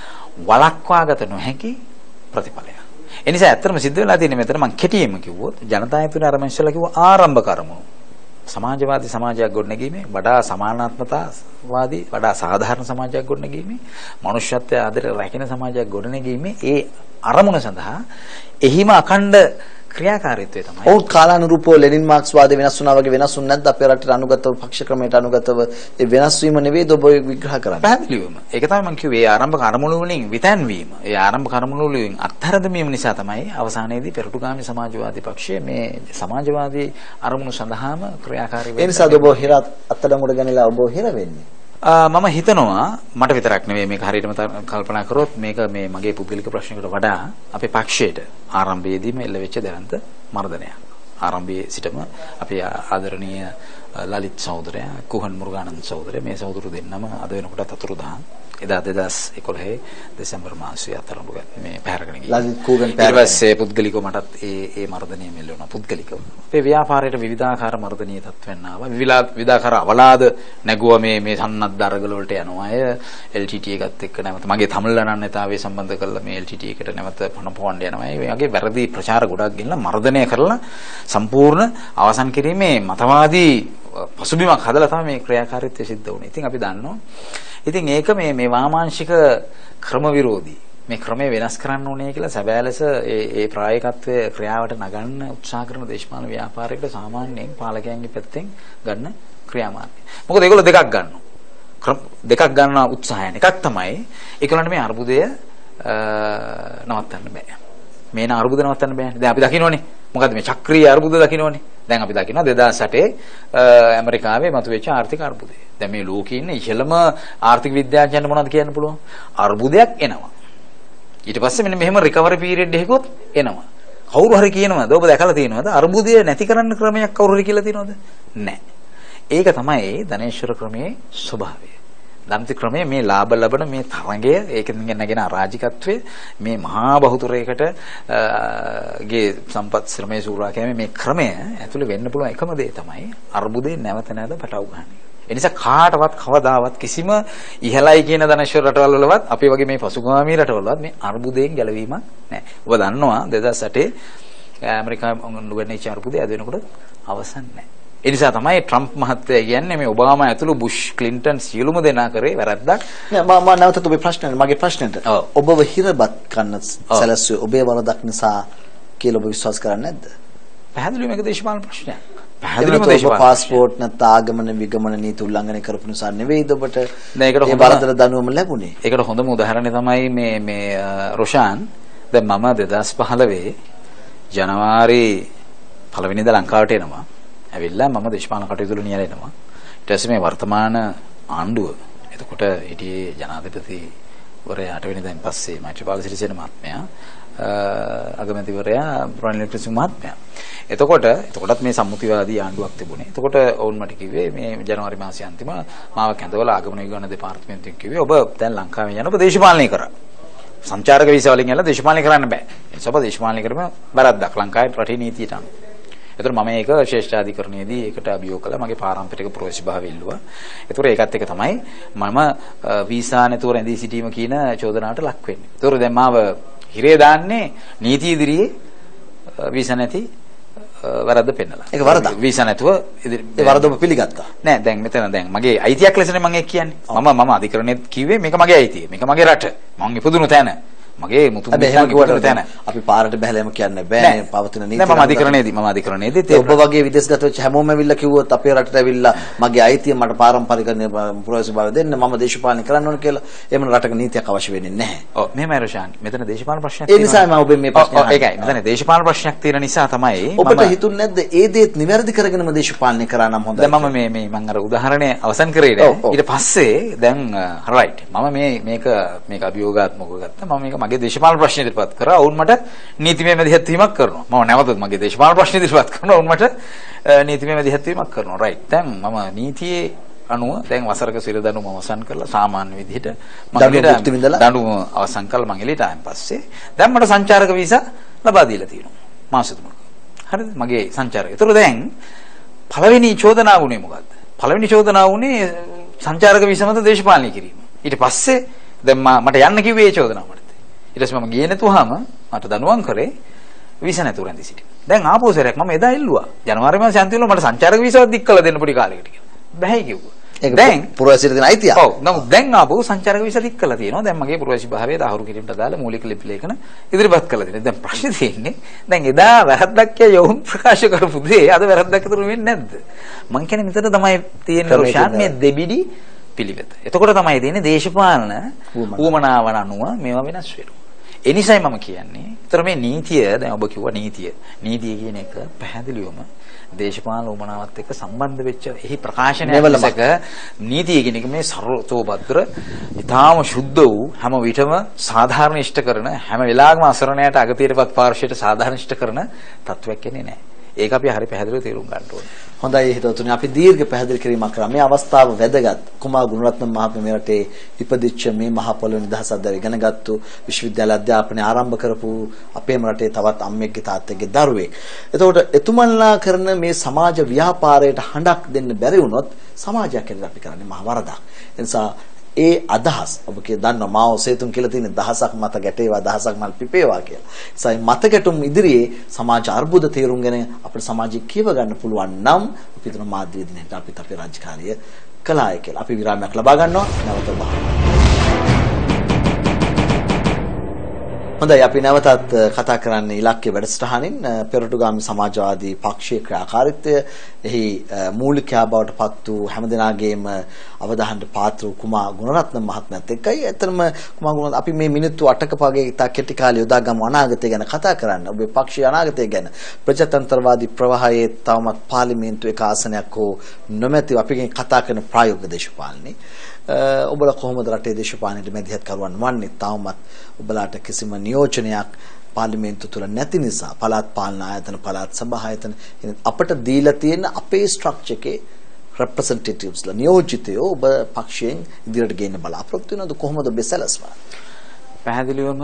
වළක්වාගත නොහැකි ප්‍රතිඵලයක්. ඒ නිසා ඇත්තටම සිද්ධ වෙලා තියෙන්නේ මෙතන මම කෙටියෙන්ම කිව්වොත් ජනතායතුනේ අර මනුස්සයලා කිව්ව ආරම්භ කරමුණු. සමාජවාදී සමාජයක් ගොඩනැගීමේ වඩා සමානාත්මතාවාදී වඩා සාධාරණ සමාජයක් ගොඩනැගීමේ මනුෂ්‍යත්වයේ ආදර රැකින සමාජයක් ගොඩනැගීමේ ඒ අරමුණ සඳහා එහිම අඛණ්ඩ ක්‍රියාකාරීත්වය තමයි. ඔව් කාලානුරූපව ලෙනින් මාක්ස් වාදේ වෙනස් වුණා වගේ වෙනස් වුණ නැද්ද අපේ රටේ අනුගතව පක්ෂ ක්‍රමයට අනුගතව ඒ වෙනස් වීම නෙවෙයි ඔබ විග්‍රහ කරන්නේ. පැහැදිලිවම. ඒක තමයි මම කිව්වේ ආරම්භ කර්මණු වලින් විතන්වීම. ඒ ආරම්භ කර්මණු වලින් අත්හැරදීම නිසා තමයි අවසානයේදී පෙරටුගාමී සමාජවාදී පක්ෂය මේ සමාජවාදී අරමුණු සඳහාම ක්‍රියාකාරී වෙන්නේ. ඒ නිසා ඔබ හිර අත්අඩංගුවට ගැනීමලා ඔබ හිර වෙන්නේ. මම හිතනවා මට විතරක් නෙවෙයි මේක හරියටම කල්පනා කරොත් මේක මේ මගේ පුද්ගලික ප්‍රශ්නයකට වඩා අපේ පක්ෂයට ආරම්භයේදීම එල්ල වෙච්ච දැවැන්ත මර්ධනයක්. ආරම්භයේ සිටම අපේ ආදරණීය ලලිත් සහෝදරයා කුහන් මුරුගානන්ද සහෝදරයා මේ සහෝදරු දෙන්නම අද වෙනකොට අතුරුදහන්. එදා දෙදාස් එකොළහ දෙසැම්බර් මාසයේ අතරඹු මේ පැහැරගෙන ගියා. ලලිත් කුහන් පැහැර. ඊට පස්සේ පුද්ගලිකව මටත් ඒ ඒ මර්ධනය මෙල්ල වුණා පුද්ගලිකව. අපේ ව්‍යාපාරයේ විවිධාකාර මර්ධනීය තත්ත්වයන් ආවා. විවිධාකාර අවලාද නැගුවා මේ මේ සන්නද්ධ අරගල වලට යනවා අය එල් ටී ටී එකත් එක්ක නැවත මගේ තමිල් අනන්‍යතාවය සම්බන්ධ කරලා මේ එල් ටී ටී එකට නැවත පනපවන්න යනවා. ඒ වගේ වැරදි ප්‍රචාර ගොඩක් ගෙනලා මර්ධනය කරලා සම්පූර්ණ අවසන් කිරීමේ මතවාදී පසුබිමක් හදලා තමයි මේ ක්‍රියාකාරීත්වය සිද්ධ වුනේ. ඉතින් අපි දන්නවා. ඉතින් ඒක මේ මේ වාමාංශික ක්‍රම විරෝධී මේ ක්‍රමය වෙනස් කරන්න ඕනේ කියලා සැබෑ ලෙස ඒ ඒ ප්‍රායෝගිකත්වයේ ක්‍රියාවට නගන්න උත්සාහ කරන දේශපාලන ව්‍යාපාරයකට සාමාන්‍යයෙන් පාලකයන්ගේ පැත්තෙන් ගන්න ක්‍රියාමාර්ගය. මොකද ඒගොල්ලෝ දෙකක් ගන්නවා. දෙකක් ගන්න උත්සාහයන්. එකක් තමයි ඒගොල්ලන්ට මේ අර්බුදය නවත්තන්න බෑ. මේන අර්බුද නවත්තන්න බෑනේ. දැන් අපි දකින්නෝනේ. මොකද්ද මේ චක්‍රීය අර්බුද දකින්නෝනේ. දැන් අපි දකිනවා දෙදාස් අටේ ඇමරිකාවේ මතුවෙච්ච ආර්ථික අර්බුදය. දැන් මේ ලෝකේ ඉන්න ඉහළම ආර්ථික විද්‍යාඥයන් මොනවද කියන්න පුළුවන්? අර්බුදයක් එනවා. ඊට පස්සේ මෙන්න මෙහෙම රිකවරි පීරියඩ් එකකුත් එනවා. කවුරු හරි කියනවද? ඔබ දැකලා තියෙනවද? අර්බුදය නැති කරන්න ක්‍රමයක් කවුරු හරි කියලා තියෙනවද? නැහැ. ඒක තමයි ධනේශ්වර ක්‍රමයේ ස්වභාවය. ධම්ති ක්‍රමයේ මේ ලාභ ලබන මේ තරඟය ඒකෙන් නැගෙන අරාජිකත්වය මේ මහා බහුතරයකට ගේ සම්පත් ශ්‍රමයේ සූරා කැමේ මේ ක්‍රමය ඇතුළේ වෙන්න පුළුවන් එකම දේ තමයි අර්බුදේ නැවත නැවත පටව ගන්න. ඒ නිසා කාටවත් කවදාවත් කිසිම ඉහළයි කියන ධනේශ්වර රටවල් වලවත් අපි වගේ මේ පසුගාමී රටවලවත් මේ අර්බුදයෙන් ගැලවීමක් නැහැ. ඔබ දන්නවා දෙදාස් අටේ ඇමරිකාවේ නුගැන්විච්ච අර්බුදය අද වෙනකොට අවසන් නැහැ. ඒ නිසා තමයි ට්‍රම්ප් මහත්තයා කියන්නේ මේ ඔබාමා ඇතුළු බුෂ් ක්ලින්ටන් සියලුම දෙනා කරේ වැරද්දක්. නෑ මම මම නැවතත් ඔබේ ප්‍රශ්නෙට මගේ ප්‍රශ්නෙට ඔබව හිරබත් කරන්න සැලසුවේ ඔබේ වරදක් නිසා කියලා ඔබ විශ්වාස කරන්නේ නැද්ද? පැහැදිලිව මේක දේශපාලන ප්‍රශ්නයක්. පැහැදිලිව දේශපාලන පාස්පෝර්ට් නැත්නම් ආගමන විගමන නීති උල්ලංඝනය කරපු නිසා නෙවෙයිද ඔබට මේ බලතල දනුවම ලැබුණේ? ඒකට හොඳම උදාහරණය තමයි මේ මේ රොෂාන් දැන් මම දෙදාස් පහළොව ජනවාරි පළවෙනිදා ලංකාවට එනවා. ඇවිල්ලා මම දේශපාලන කටයුතු වල නියැලෙනවා. ඊට පස්සේ මේ වර්තමාන ආණ්ඩුව එතකොට හිටියේ ජනාධිපතිවරයා අට වෙනිදාන් පස්සේ මෛත්‍රීපාල සිරිසේන මහත්මයා අගමැතිවරයා රනිල් වික්‍රමසිංහ මහත්මයා. එතකොට එතකොටත් මේ සම්මුතිවාදී ආණ්ඩුවක් තිබුණේ. එතකොට ඔවුන් මට කිව්වේ මේ ජනවාරි මාසයේ අන්තිම මාව කැඳවලා ආගමන විගමන දෙපාර්තමේන්තුවෙන් කිව්වේ ඔබ දැන් ලංකාවේ යන ඔබ දේශපාලනය කරා. සංචාරක වීසා වලින් යලා දේශපාලනය කරන්න බෑ. ඒ නිසා ඔබ දේශපාලනය කරම වැරද්දක් ලංකාවේ රටේ නීතියට අනුව. ඒතර මම ඒක ශ්‍රේෂ්ඨාධිකරණයේදී ඒකට අභියෝග කළා මගේ පාරම්පරික ප්‍රවේශභාවය ඉල්ලුවා. ඒතර ඒකත් එක තමයි මම වීසා නැතුව රැඳී සිටීම කියන චෝදනාවට ලක් වෙන්නේ. ඒතර දැන් මාව හිරේ දාන්නේ නීති ඉදිරියේ වීසා නැති වරද්ද පෙන්නලා. ඒක වරදක්. වීසා නැතුව ඒ වරද ඔබ පිළිගත්තා. නෑ දැන් මෙතන දැන් මගේ අයිතියක් ලෙසනේ මම ඒක කියන්නේ. මම මම අධිකරණෙත් කිව්වේ මේක මගේ අයිතිය. මේක මගේ රට. මම ඉපදුණු තැන. මගේ මුතුන් මිත්තන් ඉපදුණු තැන. අපි පාරට බහැලා යම කියන්න බෑ. පවතින නීති. නෑ මම අධිකරණයේදී මම අධිකරණයේදී ඔබ වගේ විදේශගත වෙච්ච හැමෝම ඇවිල්ලා කිව්වොත් අපේ රටට ඇවිල්ලා මගේ අයිතිය මට පාරම්පරික ප්‍රවේශභාවය දෙන්න මම දේශපාලනය කරන්න ඕන කියලා එහෙම රටක නීතියක් අවශ්‍ය වෙන්නේ නැහැ. ඔව් මෙහෙමයි රොෂාන්. මෙතන දේශපාලන ප්‍රශ්නයක් තියෙනවා. ඒ නිසා මම ඔබෙන් මේ ප්‍රශ්නේ අහන්නේ. ඒකයි. මෙතන දේශපාලන ප්‍රශ්නයක් තියෙන නිසා තමයි මම ඔබට හිතුන්නේ නැද්ද ඒ දේත් නිවැරදි කරගෙනම දේශපාලනය කරා නම් හොඳයි. දැන් මම මේ මේ මම අර උදාහරණය අවසන් කරේ නෑ. ඊට පස්සේ දැන් රයිට්. මම මේ මේක මේක අභියෝගාත්මකව ගත්තා. මම මේක මගේ දේශපාලන ප්‍රශ්න ඉදිරිපත් කරා. ඔවුන් මට නීතිමය මැදිහත් වීමක් කරනවා. මම නැවතත් මගේ දේශපාලන ප්‍රශ්න ඉදිරිපත් කරනවා. ඔවුන් මට නීතිමය මැදිහත් වීමක් කරනවා. රයිට්. දැන් මම නීතියේ අනුව දැන් වසරක සිරදඬුම අවසන් කරලා සාමාන්‍ය විදිහට දඬුවම අවසන් කරලා මම එළියට ආයන් පස්සේ දැන් මට සංචාරක වීසා ලබා දීලා තියෙනවා. මාස තුනක. හරිද? මගේ සංචාරක. ඒතර දැන් පළවෙනි චෝදනාව උනේ මොකද්ද? පළවෙනි චෝදනාව උනේ සංචාරක වීසා මත දේශපාලනය කිරීම. ඊට පස්සේ දැන් මට යන්න කිව්වේ ඒ චෝදනාව මට. ඊට පස්සේ මම ගියේ නැතුවම මට දනුවම් කරේ වීසා නැතුව රැඳී සිටින්න. දැන් ආපහු සැරයක් මම එදා එල්ලුවා. ජනවාරි මාසේ අන්තිමට මට සංචාරක වීසාවක් දික් කළා දෙන්න පොඩි කාලයකට කියලා. බැහැ කිව්වා. දැන් පුරවැසියට දෙන අයිතිය. ඔව්. නමුත් දැන් ආපහු සංචාරක වීසා දික් කළා තියෙනවා. දැන් මගේ පුරවැසි භාවය දහවුරු කිරීමට අදාළ මූලික ලිපි ලේඛන ඉදිරිපත් කළා තියෙනවා. දැන් ප්‍රශ්නේ තියෙන්නේ දැන් එදා වැරද්දක් කියවුම් ප්‍රකාශ කරපු දේ අද වැරද්දක් ඉතුරු වෙන්නේ නැද්ද? මං කියන්නේ මෙතන තමයි තියෙන රොෂාන් මේ දෙබිඩි පිළිවෙත. එතකොට තමයි තියෙන්නේ දේශපාලන ඌමනාවන් අනුව මේවා වෙනස් වෙනවා. ඒ නිසායි මම කියන්නේ. ඒතර මේ නීතිය දැන් ඔබ කිව්වා නීතිය. නීතිය කියන එක පැහැදිලිවම දේශපාලන ඌමනාවත් එක්ක සම්බන්ධ වෙච්ච එහි ප්‍රකාශනයක් මිසක නීතිය කියන එක මේ සර්වතෝපද්‍ර ඊටාම ශුද්ධ වූ හැම විටම සාධාරණ ඉෂ්ට කරන හැම වෙලාවකම අසරණයට අගතියටපත් පාර්ශ්වයට සාධාරණ ඉෂ්ට කරන තත්වයක් කියන්නේ නැහැ. ඒක අපි හරි පැහැදිලිව තේරුම් ගන්න ඕනේ. හොඳයි හිතවතුනි අපි දීර්ඝ පැහැදිලි කිරීමක් කරා. මේ අවස්ථාව වැදගත්. කුමාර ගුණරත්න මහත්මයා මේ රටේ ඉපදිච්ච මේ මහ පොළොවේ නිදහස් අධ්‍යාපනය ඉගෙන ගත්තු විශ්වවිද්‍යාල අධ්‍යාපනය ආරම්භ කරපු අපේම රටේ තවත් අම්මෙක්ගේ තාත්තෙක්ගේ දරුවෙක්. එතකොට එතුමන්ලා කරන මේ සමාජ ව්‍යාපාරයට හඬක් දෙන්න බැරි වුණොත් සමාජයක් කියලා අපි කරන්නේ මහ වරදක්. ඒ නිසා ඒ අදහස් ඔබ කිය දන්නවා මාව සේතුන් කියලා තියෙන දහසක් මත ගැටේවා දහසක් මල් පිපේවා කියලා. ඒ නිසා මත ගැටුම් ඉදිරියේ සමාජ අර්බුද තේරුම්ගෙන අපේ සමාජය කියව ගන්න පුළුවන් නම් අපි හිතන මාධ්‍ය දිනේට අපිත් අපේ රාජකාරිය කළාය කියලා. අපි විරාමයක් ලබා ගන්නවා. නැවත බලමු. හොඳයි අපි නැවතත් කතා කරන්නේ ඉලක්කය වැඩසටහනින් පෙරටුගාමී සමාජවාදී පක්ෂයේ ක්‍රියාකාරීත්වය එහි මූලිකයා බවට පත් වූ හැමදෙනාගේම අවධානයට පාත්‍ර වූ කුමාර ගුණරත්න මහත්මයාත් එක්කයි. ඇත්තටම කුමාර ගුණරත්න අපි මේ මිනිත්තු අටක පගේ ඉතා කෙටි කාලේ යොදා ගමු අනාගතය ගැන කතා කරන්න. ඔබේ පක්ෂයේ අනාගතය ගැන ප්‍රජාතන්ත්‍රවාදී ප්‍රවාහයේ තවමත් පාර්ලිමේන්තුවේ ආසනයක් හෝ නොමැතිව අපි කතා කරන ප්‍රායෝගික දේශපාලනේ ඔබලා කොහොමද රටේ දේශපාලනයේ මැදිහත් කරුවන් වන්නේ? තවමත් ඔබලාට කිසිම නියෝජනයක් පාර්ලිමේන්තුව තුළ නැති නිසා පළාත් පාලන ආයතන පළාත් සභා ආයතන අපට දීලා තියෙන අපේ ස්ට්‍රක්චර් එකේ රෙප්‍රසන්ටේටිව්ස්ලා නියෝජිතයෝ ඔබ පක්ෂයෙන් ඉදිරියට ගේන්න බලාපොරොත්තු වෙනවද? කොහොමද ඔබ සැලසුම? පැහැදිලිවම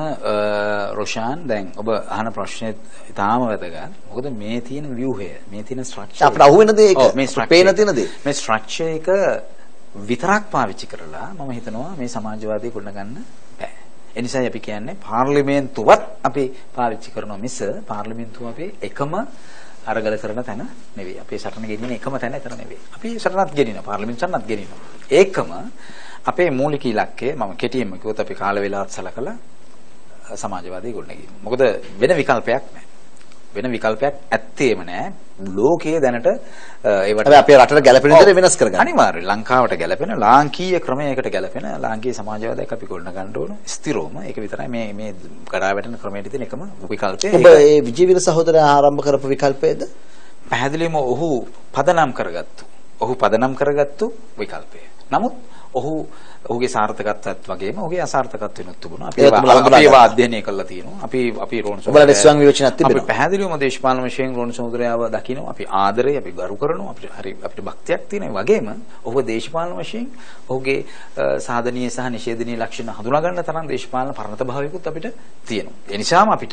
රොෂාන් දැන් ඔබ අහන ප්‍රශ්නේ ඉතාම වැදගත්. මොකද මේ තියෙන ව්‍යුහය මේ තියෙන ස්ට්‍රක්චර් අපිට අහුවෙන දේ ඒක මේ පේන තියෙන දේ මේ ස්ට්‍රක්චර් එක විතරක් පාවිච්චි කරලා මම හිතනවා මේ සමාජවාදී ගොඩනගන්න බෑ. ඒ නිසා අපි කියන්නේ පාර්ලිමේන්තුවත් අපි පාවිච්චි කරනවා මිස පාර්ලිමේන්තුව අපේ එකම අරගල කරන තැන නෙවෙයි. අපේ සටන ගෙනියන එකම තැන එතන නෙවෙයි. අපි සටනත් ගෙනියනවා පාර්ලිමේන්තු සටනත් ගෙනියනවා. ඒකම අපේ මූලික ඉලක්කය මම කෙටියෙන්ම කිව්වොත් අපි කාල වේලාවත් සලකලා සමාජවාදී ගොඩනගීම. මොකද වෙන විකල්පයක් නැහැ. වෙන විකල්පයක් ඇත්තේම නැහැ. ලෝකයේ දැනට ඒවට අපේ රටට ගැලපෙන විදිහට වෙනස් කරගන්න. අනිවාර්යයෙන් ලංකාවට ගැලපෙන ලාංකීය ක්‍රමයකට ගැලපෙන ලාංකීය සමාජවාදයක් අපි ගොඩනගන්න ඕන. ස්ථිරවම ඒක විතරයි මේ මේ කරා වැටෙන ක්‍රමයට තියෙන එකම විකල්පය. ඔබ මේ විජේවීර සහෝදරයා ආරම්භ කරපු විකල්පයේද? පැහැදිලිවම ඔහු පදනම් කරගත්තු. ඔහු පදනම් කරගත්තු විකල්පය. නමුත් ඔහු ඔහුගේ සාර්ථකත්වයත් වගේම ඔහුගේ අසාර්ථකත්වෙත් තිබුණා. අපි අපි ඒවා අධ්‍යයනය කරලා තියෙනවා. අපි අපි රෝණ ඔබලට ස්වයං විවේචනයක් තිබෙනවා. අපි පැහැදිලිවම දේශපාලන වශයෙන් රෝණ සහෝදරයාව දකිනවා. අපි ආදරේ අපි ගරු කරනවා. අපිට හරි අපිට භක්තියක් තියෙනවා. වගේම ඔහු දේශපාලන වශයෙන් ඔහුගේ සාධනීය සහ නිෂේධනීය ලක්ෂණ හඳුනා ගන්න තරම් දේශපාලන පරණත භාවයකුත් අපිට තියෙනවා. ඒ නිසාම අපිට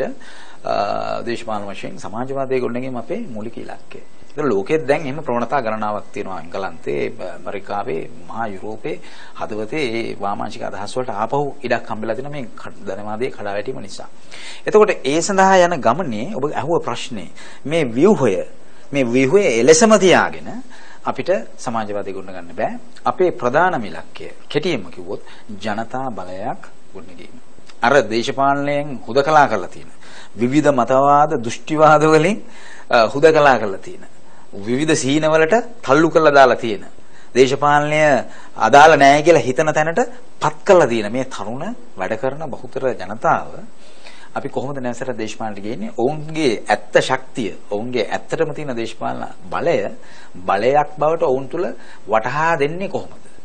දේශපාලන වශයෙන් සමාජවාදයේ ගොඩනැගීම අපේ මූලික ඉලක්කය. ඒක ලෝකෙත් දැන් එහෙම ප්‍රවණතා ගණනාවක් තියෙනවා. එංගලන්තේ, ඇමරිකාවේ, මහා යුරෝපේ හදවතේ මේ වාමාංශික අදහස් වලට ආපහු ඉඩක් හම්බෙලා තියෙනවා මේ ධනවාදයේ කඩාවැටීම නිසා. එතකොට ඒ සඳහා යන ගමනේ ඔබ අහුව ප්‍රශ්නේ මේ ව්‍යුහය මේ ව්‍යුහය එලෙසම තියාගෙන අපිට සමාජවාදී ගොඩනගන්න බෑ. අපේ ප්‍රධානම ඉලක්කය කෙටියෙන්ම කිව්වොත් ජනතා බලයක් ගොඩනැගීම. අර දේශපාලනයෙන් හුදකලා කරලා තියෙන විවිධ මතවාද දෘෂ්ටිවාද වලින් හුදකලා කරලා තියෙන විවිධ සීනවලට තල්ලු කරලා දාලා තියෙන දේශපාලනය අදාළ නැහැ කියලා හිතන තැනට පත් කරලා තියෙන මේ තරුණ වැඩ කරන බහුතර ජනතාව අපි කොහොමද නැසර දේශපාලනට ගේන්නේ? ඔවුන්ගේ ඇත්ත ශක්තිය, ඔවුන්ගේ ඇත්තටම තියෙන දේශපාලන බලය බලයක් බවට ඔවුන් තුල වටහා දෙන්නේ කොහොමද?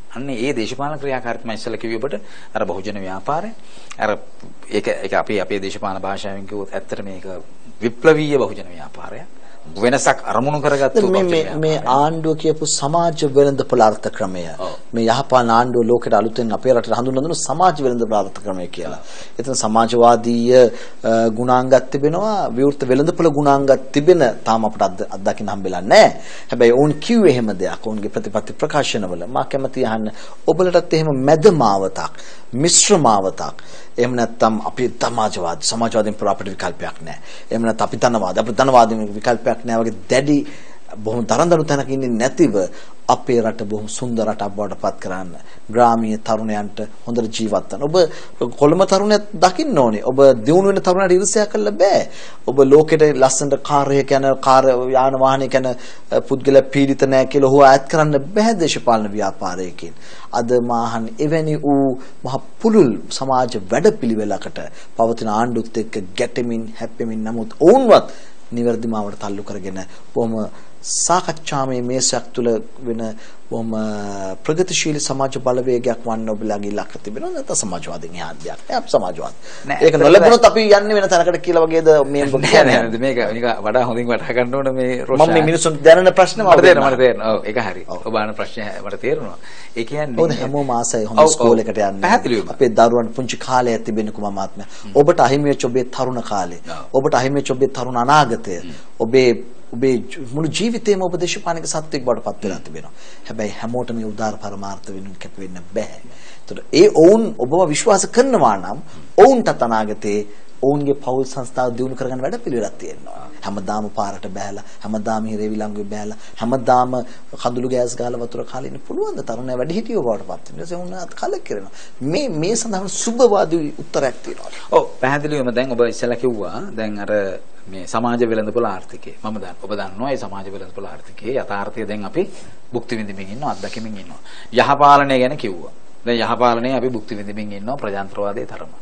අන්න ඒ දේශපාලන ක්‍රියාකාරීත්වය ඉස්සෙල්ලා කිව්වේ ඔබට අර බහුජන ව්‍යාපාරය. අර ඒක ඒක අපේ අපේ දේශපාලන භාෂාවෙන් කිව්වොත් ඇත්තට මේක විප්ලවීය බහුජන ව්‍යාපාරයක්. වෙනසක් අරමුණු කරගත්තු මේ මේ ආණ්ඩුව කියපු සමාජ වෙළඳපොළ අර්ථ ක්‍රමය මේ යහපාලන ආණ්ඩුව ලෝකෙට අලුතෙන් අපේ රටට හඳුන්වන දුන්නු සමාජ වෙළඳපොළ අර්ථ ක්‍රමය කියලා. එතන සමාජවාදීය ගුණාංගات තිබෙනවා විවෘත වෙළඳපොළ ගුණාංගات තිබෙන තාම අපට අත්දකින්න හම්බෙලා නැහැ. හැබැයි ඕන් කිව්වේ එහෙම දෙයක්. ඕන්ගේ ප්‍රතිපත්ති ප්‍රකාශනවල මා කැමති අහන්න ඔබලටත් එහෙම මැදමාවතක් මිශ්‍රමාවතක් එහෙම නැත්නම් අපි සමාජවාද සමාජවාදීන් පුර අපිට විකල්පයක් නැහැ. එහෙම නැත්නම් අපි ධනවාද අපිට ධනවාදීන් විකල්පයක් නැහැ වගේ දැඩි බොහොම තරඳනු තැනක ඉන්නේ නැතිව අපේ රට බොහොම සුන්දර රටක් බවට පත් කරන්න ග්‍රාමීය තරුණයන්ට හොඳට ජීවත් වෙන්න. ඔබ කොළඹ තරුණයත් දකින්න ඕනේ. ඔබ දියුණු වෙන තරුණයට ඉරිසියා කළා බෑ. ඔබ ලෝකෙට ලස්සනට කාර් එක යන කාර් යාන වාහනයක යන පුද්ගල පීඩිත නැහැ කියලා හොව ඈත් කරන්න බෑ දේශපාලන ව්‍යාපාරයකින්. අද මාහන් එවැනි වූ මහ පුළුල් සමාජ වැඩපිළිවෙලකට පවතින ආණ්ඩුත් එක්ක ගැටෙමින් හැප්පෙමින් නමුත් ඔවුන්වත් නිවැරදි මාවට තල්ලු කරගෙන බොහොම සාකච්ඡාමය මේසයක් තුළ වෙන බොහොම ප්‍රගතිශීලී සමාජ බලවේගයක් වන්න ඔබලාගේ ඉලක්ක තිබෙනවා. නැත්නම් සමාජවාදීන් එහා දෙයක් නෑ. අපි සමාජවාද. ඒක නොලැබුණොත් අපි යන්නේ වෙන තැනකට කියලා වගේද මේ නෑ නෑ මේක මේක වඩා හොඳින් වටහා ගන්න ඕන මේ රොෂා. මම මේ මිනිසුන් දැනන ප්‍රශ්න මට තේරෙනවා මට තේරෙනවා. ඔව් ඒක හරි. ඔබ අහන ප්‍රශ්නේ මට තේරෙනවා. ඒ කියන්නේ හොඳ හැමෝම ආසයි හොඳ ස්කෝලේකට යන්න. අපේ දරුවන් පුංචි කාලේ තිබෙන කුමාත්ම. ඔබට අහිමි වෙච්ච ඔබේ තරුණ කාලේ. ඔබට අහිමි වෙච්ච ඔබේ තරුණ අනාගතය. ඔබේ ඔබේ මුළු ජීවිතේම ඔබ දේශපාලනික සත්‍යයක් බවට පත් වෙලා තිබෙනවා. හැබැයි හැමෝටම මේ උදාර පරමාර්ථ වෙනුවෙන් කැප වෙන්න බෑ. ඒතකොට ඒ ඔවුන් ඔබව විශ්වාස කරනවා නම් ඔවුන්ට අනාගතේ ඔවුන්ගේ පෞල් සංස්ථාව දියුණු කරගන්න වැඩ පිළිවෙලක් තියෙනවා. හැමදාම පාරට බෑලා, හැමදාම හිරේ විලංගුවේ බෑලා, හැමදාම කඳුළු ගෑස් ගහලා වතුර කාලා ඉන්න පුළුවන් ද තරුණයා වැඩි හිටියෝ බවට පත් වෙනවා. ඒ නිසා උන්වත් කලකිරෙනවා. මේ මේ සඳහන් සුබවාදී උත්තරයක් තියෙනවා. ඔව් පැහැදිලිවම දැන් ඔබ ඉස්සෙල්ලා කිව්වා දැන් අර මේ සමාජ වෙළඳපොළ ආර්ථිකය මම දන්න ඔබ දන්නවා ඒ සමාජ වෙළඳපොළ ආර්ථිකයේ යථාර්ථය දැන් අපි භුක්ති විඳින්මින් ඉන්නවා අත්දැකීමින් ඉන්නවා යහපාලනය ගැන කිව්වා දැන් යහපාලනය අපි භුක්ති විඳින්මින් ඉන්නවා ප්‍රජාතන්ත්‍රවාදයේ තරම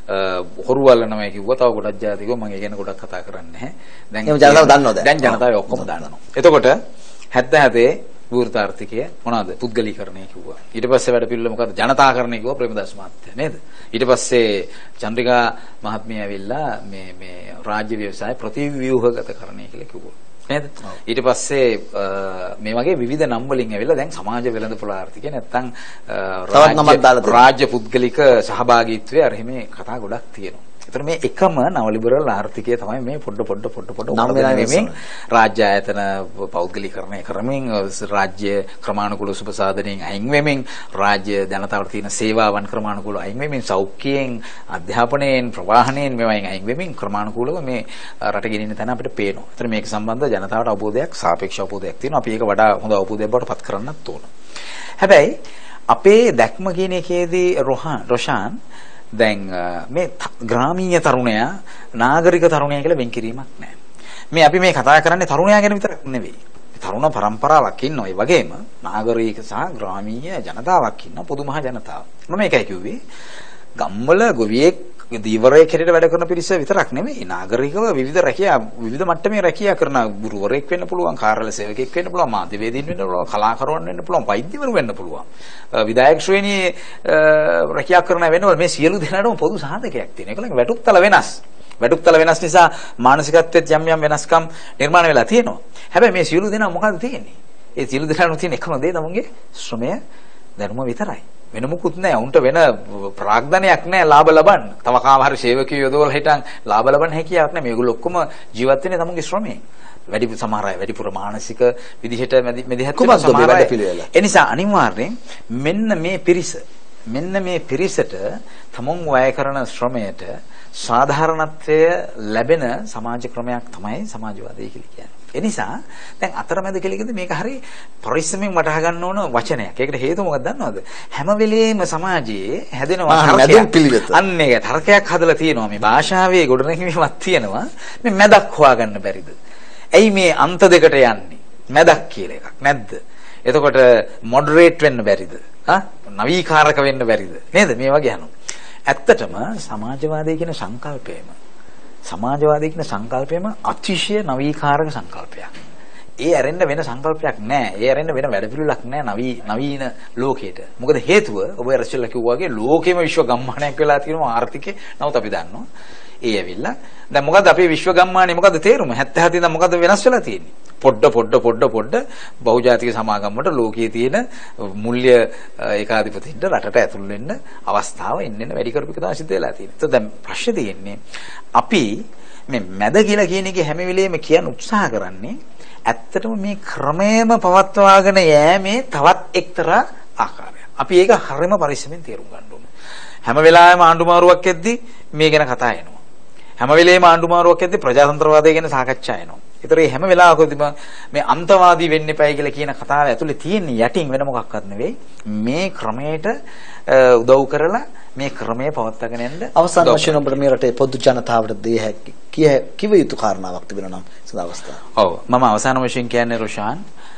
හොරු වල්ලනමයි කිව්වා තව ගොඩක් ජාතිකව මම ඒ ගැන ගොඩක් කතා කරන්නේ නැහැ දැන් ජනතාව දන්නවද දැන් ජනතාව ඔක්කොම දන්නවා එතකොට හැත්තෑ විවෘත ආර්ථිකය මොනවාද පුද්ගලීකරණය කිව්වා ඊට පස්සේ වැඩ පිළිවෙල මොකද්ද ජනතාකරණය කිව්වා ප්‍රේමදාස මහත්තයා නේද ඊට පස්සේ චන්ද්‍රිකා මහත්මිය ඇවිල්ලා මේ මේ රාජ්‍ය ව්‍යවසාය ප්‍රතිව්‍යුහගත කරණය කියලා කිව්වා නේද ඊට පස්සේ මේ වගේ විවිධ නම් වලින් ඇවිල්ලා දැන් සමාජ වෙළඳපොළ ආර්ථිකය නැත්තම් රාජ්‍ය පුද්ගලික සහභාගීත්වය අර එහෙම කතා ගොඩක් තියෙනවා ඒතර මේ එකම නව ලිබරල් ආර්ථිකය තමයි මේ පොඩ පොඩ පොඩ පොඩ උපදින රාජ්‍ය ආයතන පෞද්ගලීකරණය කරමින් රාජ්‍ය ක්‍රමානුකූල සුබසාධනෙන් අයින් වෙමින් රාජ්‍ය ජනතාවට තියෙන සේවාවන් ක්‍රමානුකූලව අයින් වෙමින් සෞඛ්‍යයෙන් අධ්‍යාපනයෙන් ප්‍රවාහනයෙන් මේවායින් අයින් වෙමින් ක්‍රමානුකූලව මේ රට ගෙනින්න තැන අපිට පේනවා. ඒතර මේක සම්බන්ධව ජනතාවට අවබෝධයක් සාපේක්ෂ අවබෝධයක් තියෙනවා. අපි ඒක වඩා හොඳ අවබෝධයක් බවට පත් කරන්නත් ඕන. හැබැයි අපේ දැක්ම කියන එකේදී රොෂාන් දැන් මේ ග්‍රාමීය තරුණයා නාගරික තරුණයා කියලා වෙන් කිරීමක් නැහැ. මේ අපි මේ කතා කරන්නේ තරුණයා ගැන විතරක් නෙවෙයි. තරුණ පරම්පරාවක් ඉන්නවා. ඒ වගේම නාගරික සහ ග්‍රාමීය ජනතාවක් ඉන්නවා. පොදු මහ ජනතාව. මම මේකයි කිව්වේ. ගම්වල ගොවියෙක් දීවරයෙක් හැටියට වැඩ කරන පිරිස විතරක් නෙවෙයි. නාගරිකව විවිධ රැකියා විවිධ මට්ටමේ රැකියා කරන ගුරුවරයෙක් වෙන්න පුළුවන්, කාර්යාල සේවකයෙක් වෙන්න පුළුවන්, මාධ්‍යවේදීන් වෙන්න පුළුවන්, කලාකරුවන් වෙන්න පුළුවන්, වෛද්‍යවරු වෙන්න පුළුවන්. විධායක ශ්‍රේණියේ රැකියා කරන වෙනවල මේ සියලු දෙනාටම පොදු සාධකයක් තියෙනවා. ඒකලගේ වැටුප්තල වෙනස්. වැටුප්තල වෙනස් නිසා මානසිකත්වයට යම් යම් වෙනස්කම් නිර්මාණය වෙලා තියෙනවා. හැබැයි මේ සියලු දෙනා මොකද තියෙන්නේ? ඒ සියලු දෙනාට තියෙන එකම දේ තමන්ගේ ශ්‍රමය ධර්ම විතරයි. වෙන මොකුත් නැහැ. උන්ට වෙන ප්‍රාග්ධනයක් නැහැ ලාභ ලබන්න. තව කාම හරි සේවකයෝ යොදවලා හිටන් ලාභ ලබන්න හැකියාවක් නැහැ. මේගොල්ලෝ ඔක්කොම ජීවත් වෙන්නේ තමන්ගේ ශ්‍රමයෙන්. වැඩි සමහර අය වැඩිපුර මානසික විදිහට මෙදිහත් වෙන සමහර අය. ඒ නිසා අනිවාර්යෙන් මෙන්න මේ පිරිස මෙන්න මේ පිරිසට තමන් වැය කරන ශ්‍රමයට සාධාරණත්වය ලැබෙන සමාජ ක්‍රමයක් තමයි සමාජවාදය කියලා කියන්නේ. ඒ නිසා දැන් අතරමැද කෙලෙකද මේක හරි පරිස්සමෙන් වටහා ගන්න ඕන වචනයක්. ඒකට හේතුව මොකක්ද දන්නවද? හැම වෙලෙම සමාජයේ හැදෙනවා තර්කයක්. අන්න ඒක තර්කයක් හදලා තියෙනවා. මේ භාෂාවේ ගොඩනැගීමක් තියෙනවා. මේ මැදක් හොයාගන්න බැරිද? ඇයි මේ අන්ත දෙකට යන්නේ? මැදක් කියලා එකක් නැද්ද? එතකොට මොඩරේට් වෙන්න බැරිද? හා? නවීකාරක වෙන්න බැරිද? නේද? මේ වගේ අහනවා. ඇත්තටම සමාජවාදය කියන සංකල්පයම සමාජවාදය කියන සංකල්පයම අතිශය නවීකාරක සංකල්පයක්. ඒ ඇරෙන්න වෙන සංකල්පයක් නැහැ. ඒ ඇරෙන්න වෙන වැඩපිළිවෙලක් නැහැ නවී නවීන ලෝකයට. මොකද හේතුව ඔබ රැස්වලා කිව්වා වගේ ලෝකෙම විශ්ව ගම්මානයක් වෙලා තියෙනවා ආර්ථිකේ. නමුත් අපි දන්නවා ඒ ඇවිල්ලා දැන් මොකද අපේ විශ්ව ගම්මානේ මොකද තේරුම? හැත්තෑ හතේ ඉඳන් මොකද වෙනස් වෙලා තියෙන්නේ? පොඩ පොඩ පොඩ පොඩ බහුජාතික සමාගම් වලට ලෝකයේ තියෙන මූල්‍ය ඒකාධිපතින්ට රටට ඇතුල් වෙන්න අවස්ථාව එන්න එන්න වැඩි කරපු එක තමයි සිද්ධ වෙලා තියෙන්නේ. ඒත් දැන් ප්‍රශ්නේ තියෙන්නේ අපි මේ මැද කියලා කියන එකේ හැම වෙලෙම කියන්න උත්සාහ කරන්නේ ඇත්තටම මේ ක්‍රමයේම පවත්වාගෙන යෑමේ තවත් එක්තරා ආකාරයක්. අපි ඒක හරියම පරිස්සමෙන් තේරුම් ගන්න ඕනේ. හැම වෙලාවෙම ආණ්ඩු මාරුවක් එද්දි මේ ගැන කතා එනවා. හැම වෙලේම ආණ්ඩු මාරුවක් එද්දි ප්‍රජාතන්ත්‍රවාදය ගැන සාකච්ඡා එනවා. ඒතර මේ හැම වෙලාවකදීම මේ අන්තවාදී වෙන්න එපයි කියලා කියන කතාව ඇතුලේ තියෙන යටින් වෙන මොකක්වත් නෙවෙයි. මේ ක්‍රමයට උදව් කරලා මේ ක්‍රමය පවත්වාගෙන යන්න අවසාන වශයෙන් ඔබට මේ රටේ පොදු ජනතාවට දී හැකි කිව යුතු කාරණාවක් තිබෙනවා නම් සදා අවස්ථාව. ඔව් මම අවසාන වශයෙන් කියන්නේ රොෂාන්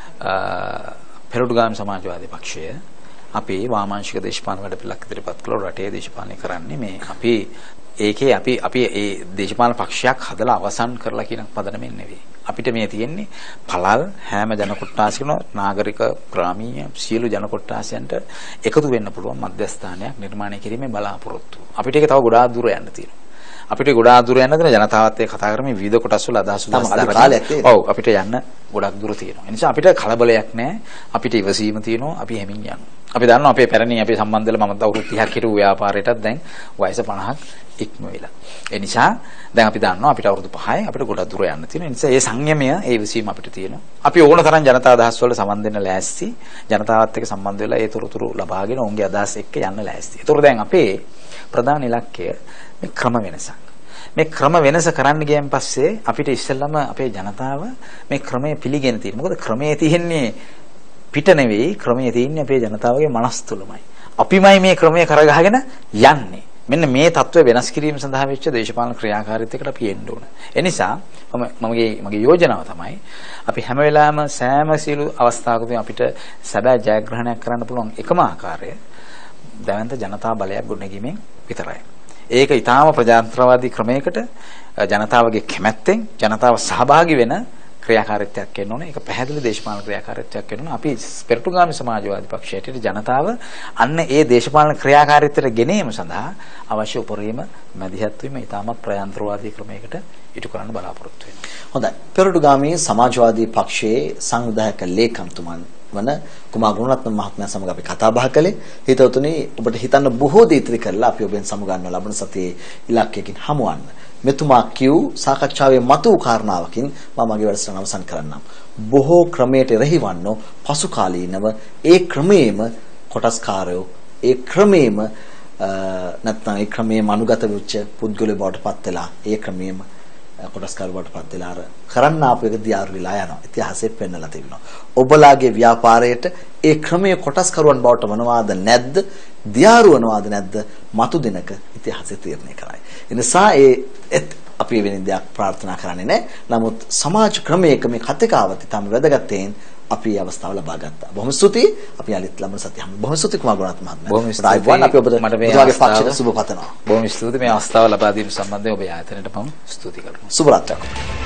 පෙරටුගාමී සමාජවාදී පක්ෂය අපේ වාමාංශික දේශපාලන වැඩපිළිවෙලක් ඉදිරිපත් කළ රටේ දේශපාලනය කරන්නේ මේ අපි ඒකේ අපි අපි ඒ දේශපාලන පක්ෂයක් හදලා අවසන් කරලා කියන පදනමෙන් නෙවෙයි. අපිට මේ තියෙන්නේ පළල් හැම ජන කොට්ටාසකම නාගරික ග්‍රාමීය සියලු ජන කොට්ටාසයන්ට එකතු වෙන්න පුළුවන් මධ්‍යස්ථානයක් නිර්මාණය කිරීමේ බලාපොරොත්තු. අපිට ඒක තව ගොඩාක් දුර යන්න තියෙනවා. අපිට ගොඩාක් දුර යන්න දෙන ජනතාවත් එක්ක කතා කරමින් විවිධ කොටස් වල අදහස් වල ඔව් අපිට යන්න ගොඩක් දුර තියෙනවා. ඒ නිසා අපිට කලබලයක් නැහැ. අපිට ඉවසීම තියෙනවා. අපි හැමින් යනවා. අපි දන්නවා අපේ පැරණි අපේ සම්බන්ධ වෙලා මම අවුරුදු තිහක් හිටපු ව්‍යාපාරයටත් දැන් වයස පනහක් ඉක්ම වෙලා. ඒ නිසා දැන් අපි දන්නවා අපිට අවුරුදු පහයි අපිට ගොඩක් දුර යන්න තියෙනවා. ඒ නිසා මේ සංයමය, ඒ ඉවසීම අපිට තියෙනවා. අපි ඕන තරම් ජනතා අදහස් වල සම්බන්ධ වෙන්න ලෑස්ති. ජනතාවත් එක්ක සම්බන්ධ වෙලා ඒ තොරතුරු ලබාගෙන ඔවුන්ගේ අදහස් එක්ක යන්න ලෑස්ති. ඒතකොට දැන් අපේ ප්‍රධාන ඉලක්කය මේ ක්‍රම වෙනසක්. මේ ක්‍රම වෙනස කරන්න ගියන් පස්සේ අපිට ඉස්සෙල්ලම අපේ ජනතාව මේ ක්‍රමය පිළිගෙන තියෙනවා. මොකද ක්‍රමයේ තියෙන්නේ පිට නෙවෙයි, ක්‍රමයේ තියෙන්නේ අපේ ජනතාවගේ මනස් තුලමයි. අපිමයි මේ ක්‍රමය කරගහගෙන යන්නේ. මෙන්න මේ தত্ত্বය වෙනස් කිරීම සඳහා වෙච්ච දේශපාලන ක්‍රියාකාරීත්වයකට අපි එන්න ඕන. ඒ නිසා මම මගේ මගේ යෝජනාව තමයි අපි හැම වෙලාවෙම සෑම සියලු අවස්ථාවකදී අපිට සැබෑ ජයග්‍රහණයක් කරන්න පුළුවන් එකම ආකාරය දැවැන්ත ජනතා බලයක් ගොඩනැගීමෙන් විතරයි. ඒක ඊටාම ප්‍රජාතන්ත්‍රවාදී ක්‍රමයකට ජනතාවගේ කැමැත්තෙන් ජනතාව සහභාගී වෙන ක්‍රියාකාරීත්වයක් වෙන්න ඕනේ. ඒක පැහැදිලි දේශපාලන ක්‍රියාකාරීත්වයක් වෙන්න ඕනේ. අපි පෙරටුගාමී සමාජවාදී පක්ෂයට ජනතාව අන්න ඒ දේශපාලන ක්‍රියාකාරීත්වයට ගෙනීම සඳහා අවශ්‍ය උපරිම මැදිහත් වීම ඊටමත් ප්‍රජාතන්ත්‍රවාදී ක්‍රමයකට ඉටු කරන්න බලාපොරොත්තු වෙනවා. හොඳයි. පෙරටුගාමී සමාජවාදී පක්ෂයේ සංවිධායක ලේකම්තුමන් වන කුමාර ගුණරත්න මහත්මයා සමග අපි කතා බහ කළේ. හිතවතුනි ඔබට හිතන්න බොහෝ දේ ඉතිරි කරලා අපි ඔබෙන් සමුගන්න ලබන සතියේ ඉලක්කයකින් හමුවන්න. මෙතුමා කියූ සාකච්ඡාවේ මතු කාරණාවකින් මම මගේ වැඩසටහන අවසන් කරන්නම්. බොහෝ ක්‍රමයට එරෙහිවන්නෝ පසු කාලීනව ඒ ක්‍රමයේම කොටස්කාරයෝ ඒ ක්‍රමයේම නැත්නම් ඒ ක්‍රමයේම අනුගත වෙච්ච පුද්ගලයෝ බවට පත් වෙලා ඒ ක්‍රමයේම කොටස්කාර බවට පත් වෙලා අර කරන්න ආපු එක දියාරු වෙලා යනවා. ඉතිහාසෙත් පෙන්නලා තිබෙනවා. ඔබලාගේ ව්‍යාපාරයට ඒ ක්‍රමයේ කොටස්කරුවන් බවට වනවාද නැද්ද? දියාරු වනවාද නැද්ද? මතු දිනක ඉතිහාසය තීරණය කරයි. ඒ නිසා ඒ අපි වෙන දෙයක් ප්‍රාර්ථනා කරන්නේ නැහැ. නමුත් සමාජ ක්‍රමයක මේ කතිකාවති තම වැදගත්යෙන් අපි මේ අවස්ථාව ලබා ගත්තා. බොහොම ස්තුතියි. අපි අලිත් ලබන සතිය හැම බොහොම ස්තුතියි කුමාර ගුණරත්න මහත්මයා. බොහොම ස්තුතියි. අපි ඔබට ඔබගේ පක්ෂයට සුබ පතනවා. බොහොම ස්තුතියි මේ අවස්ථාව ලබා දීම සම්බන්ධයෙන් ඔබ ආයතනයට මම ස්තුති කරනවා. සුබ රාත්‍රියක්.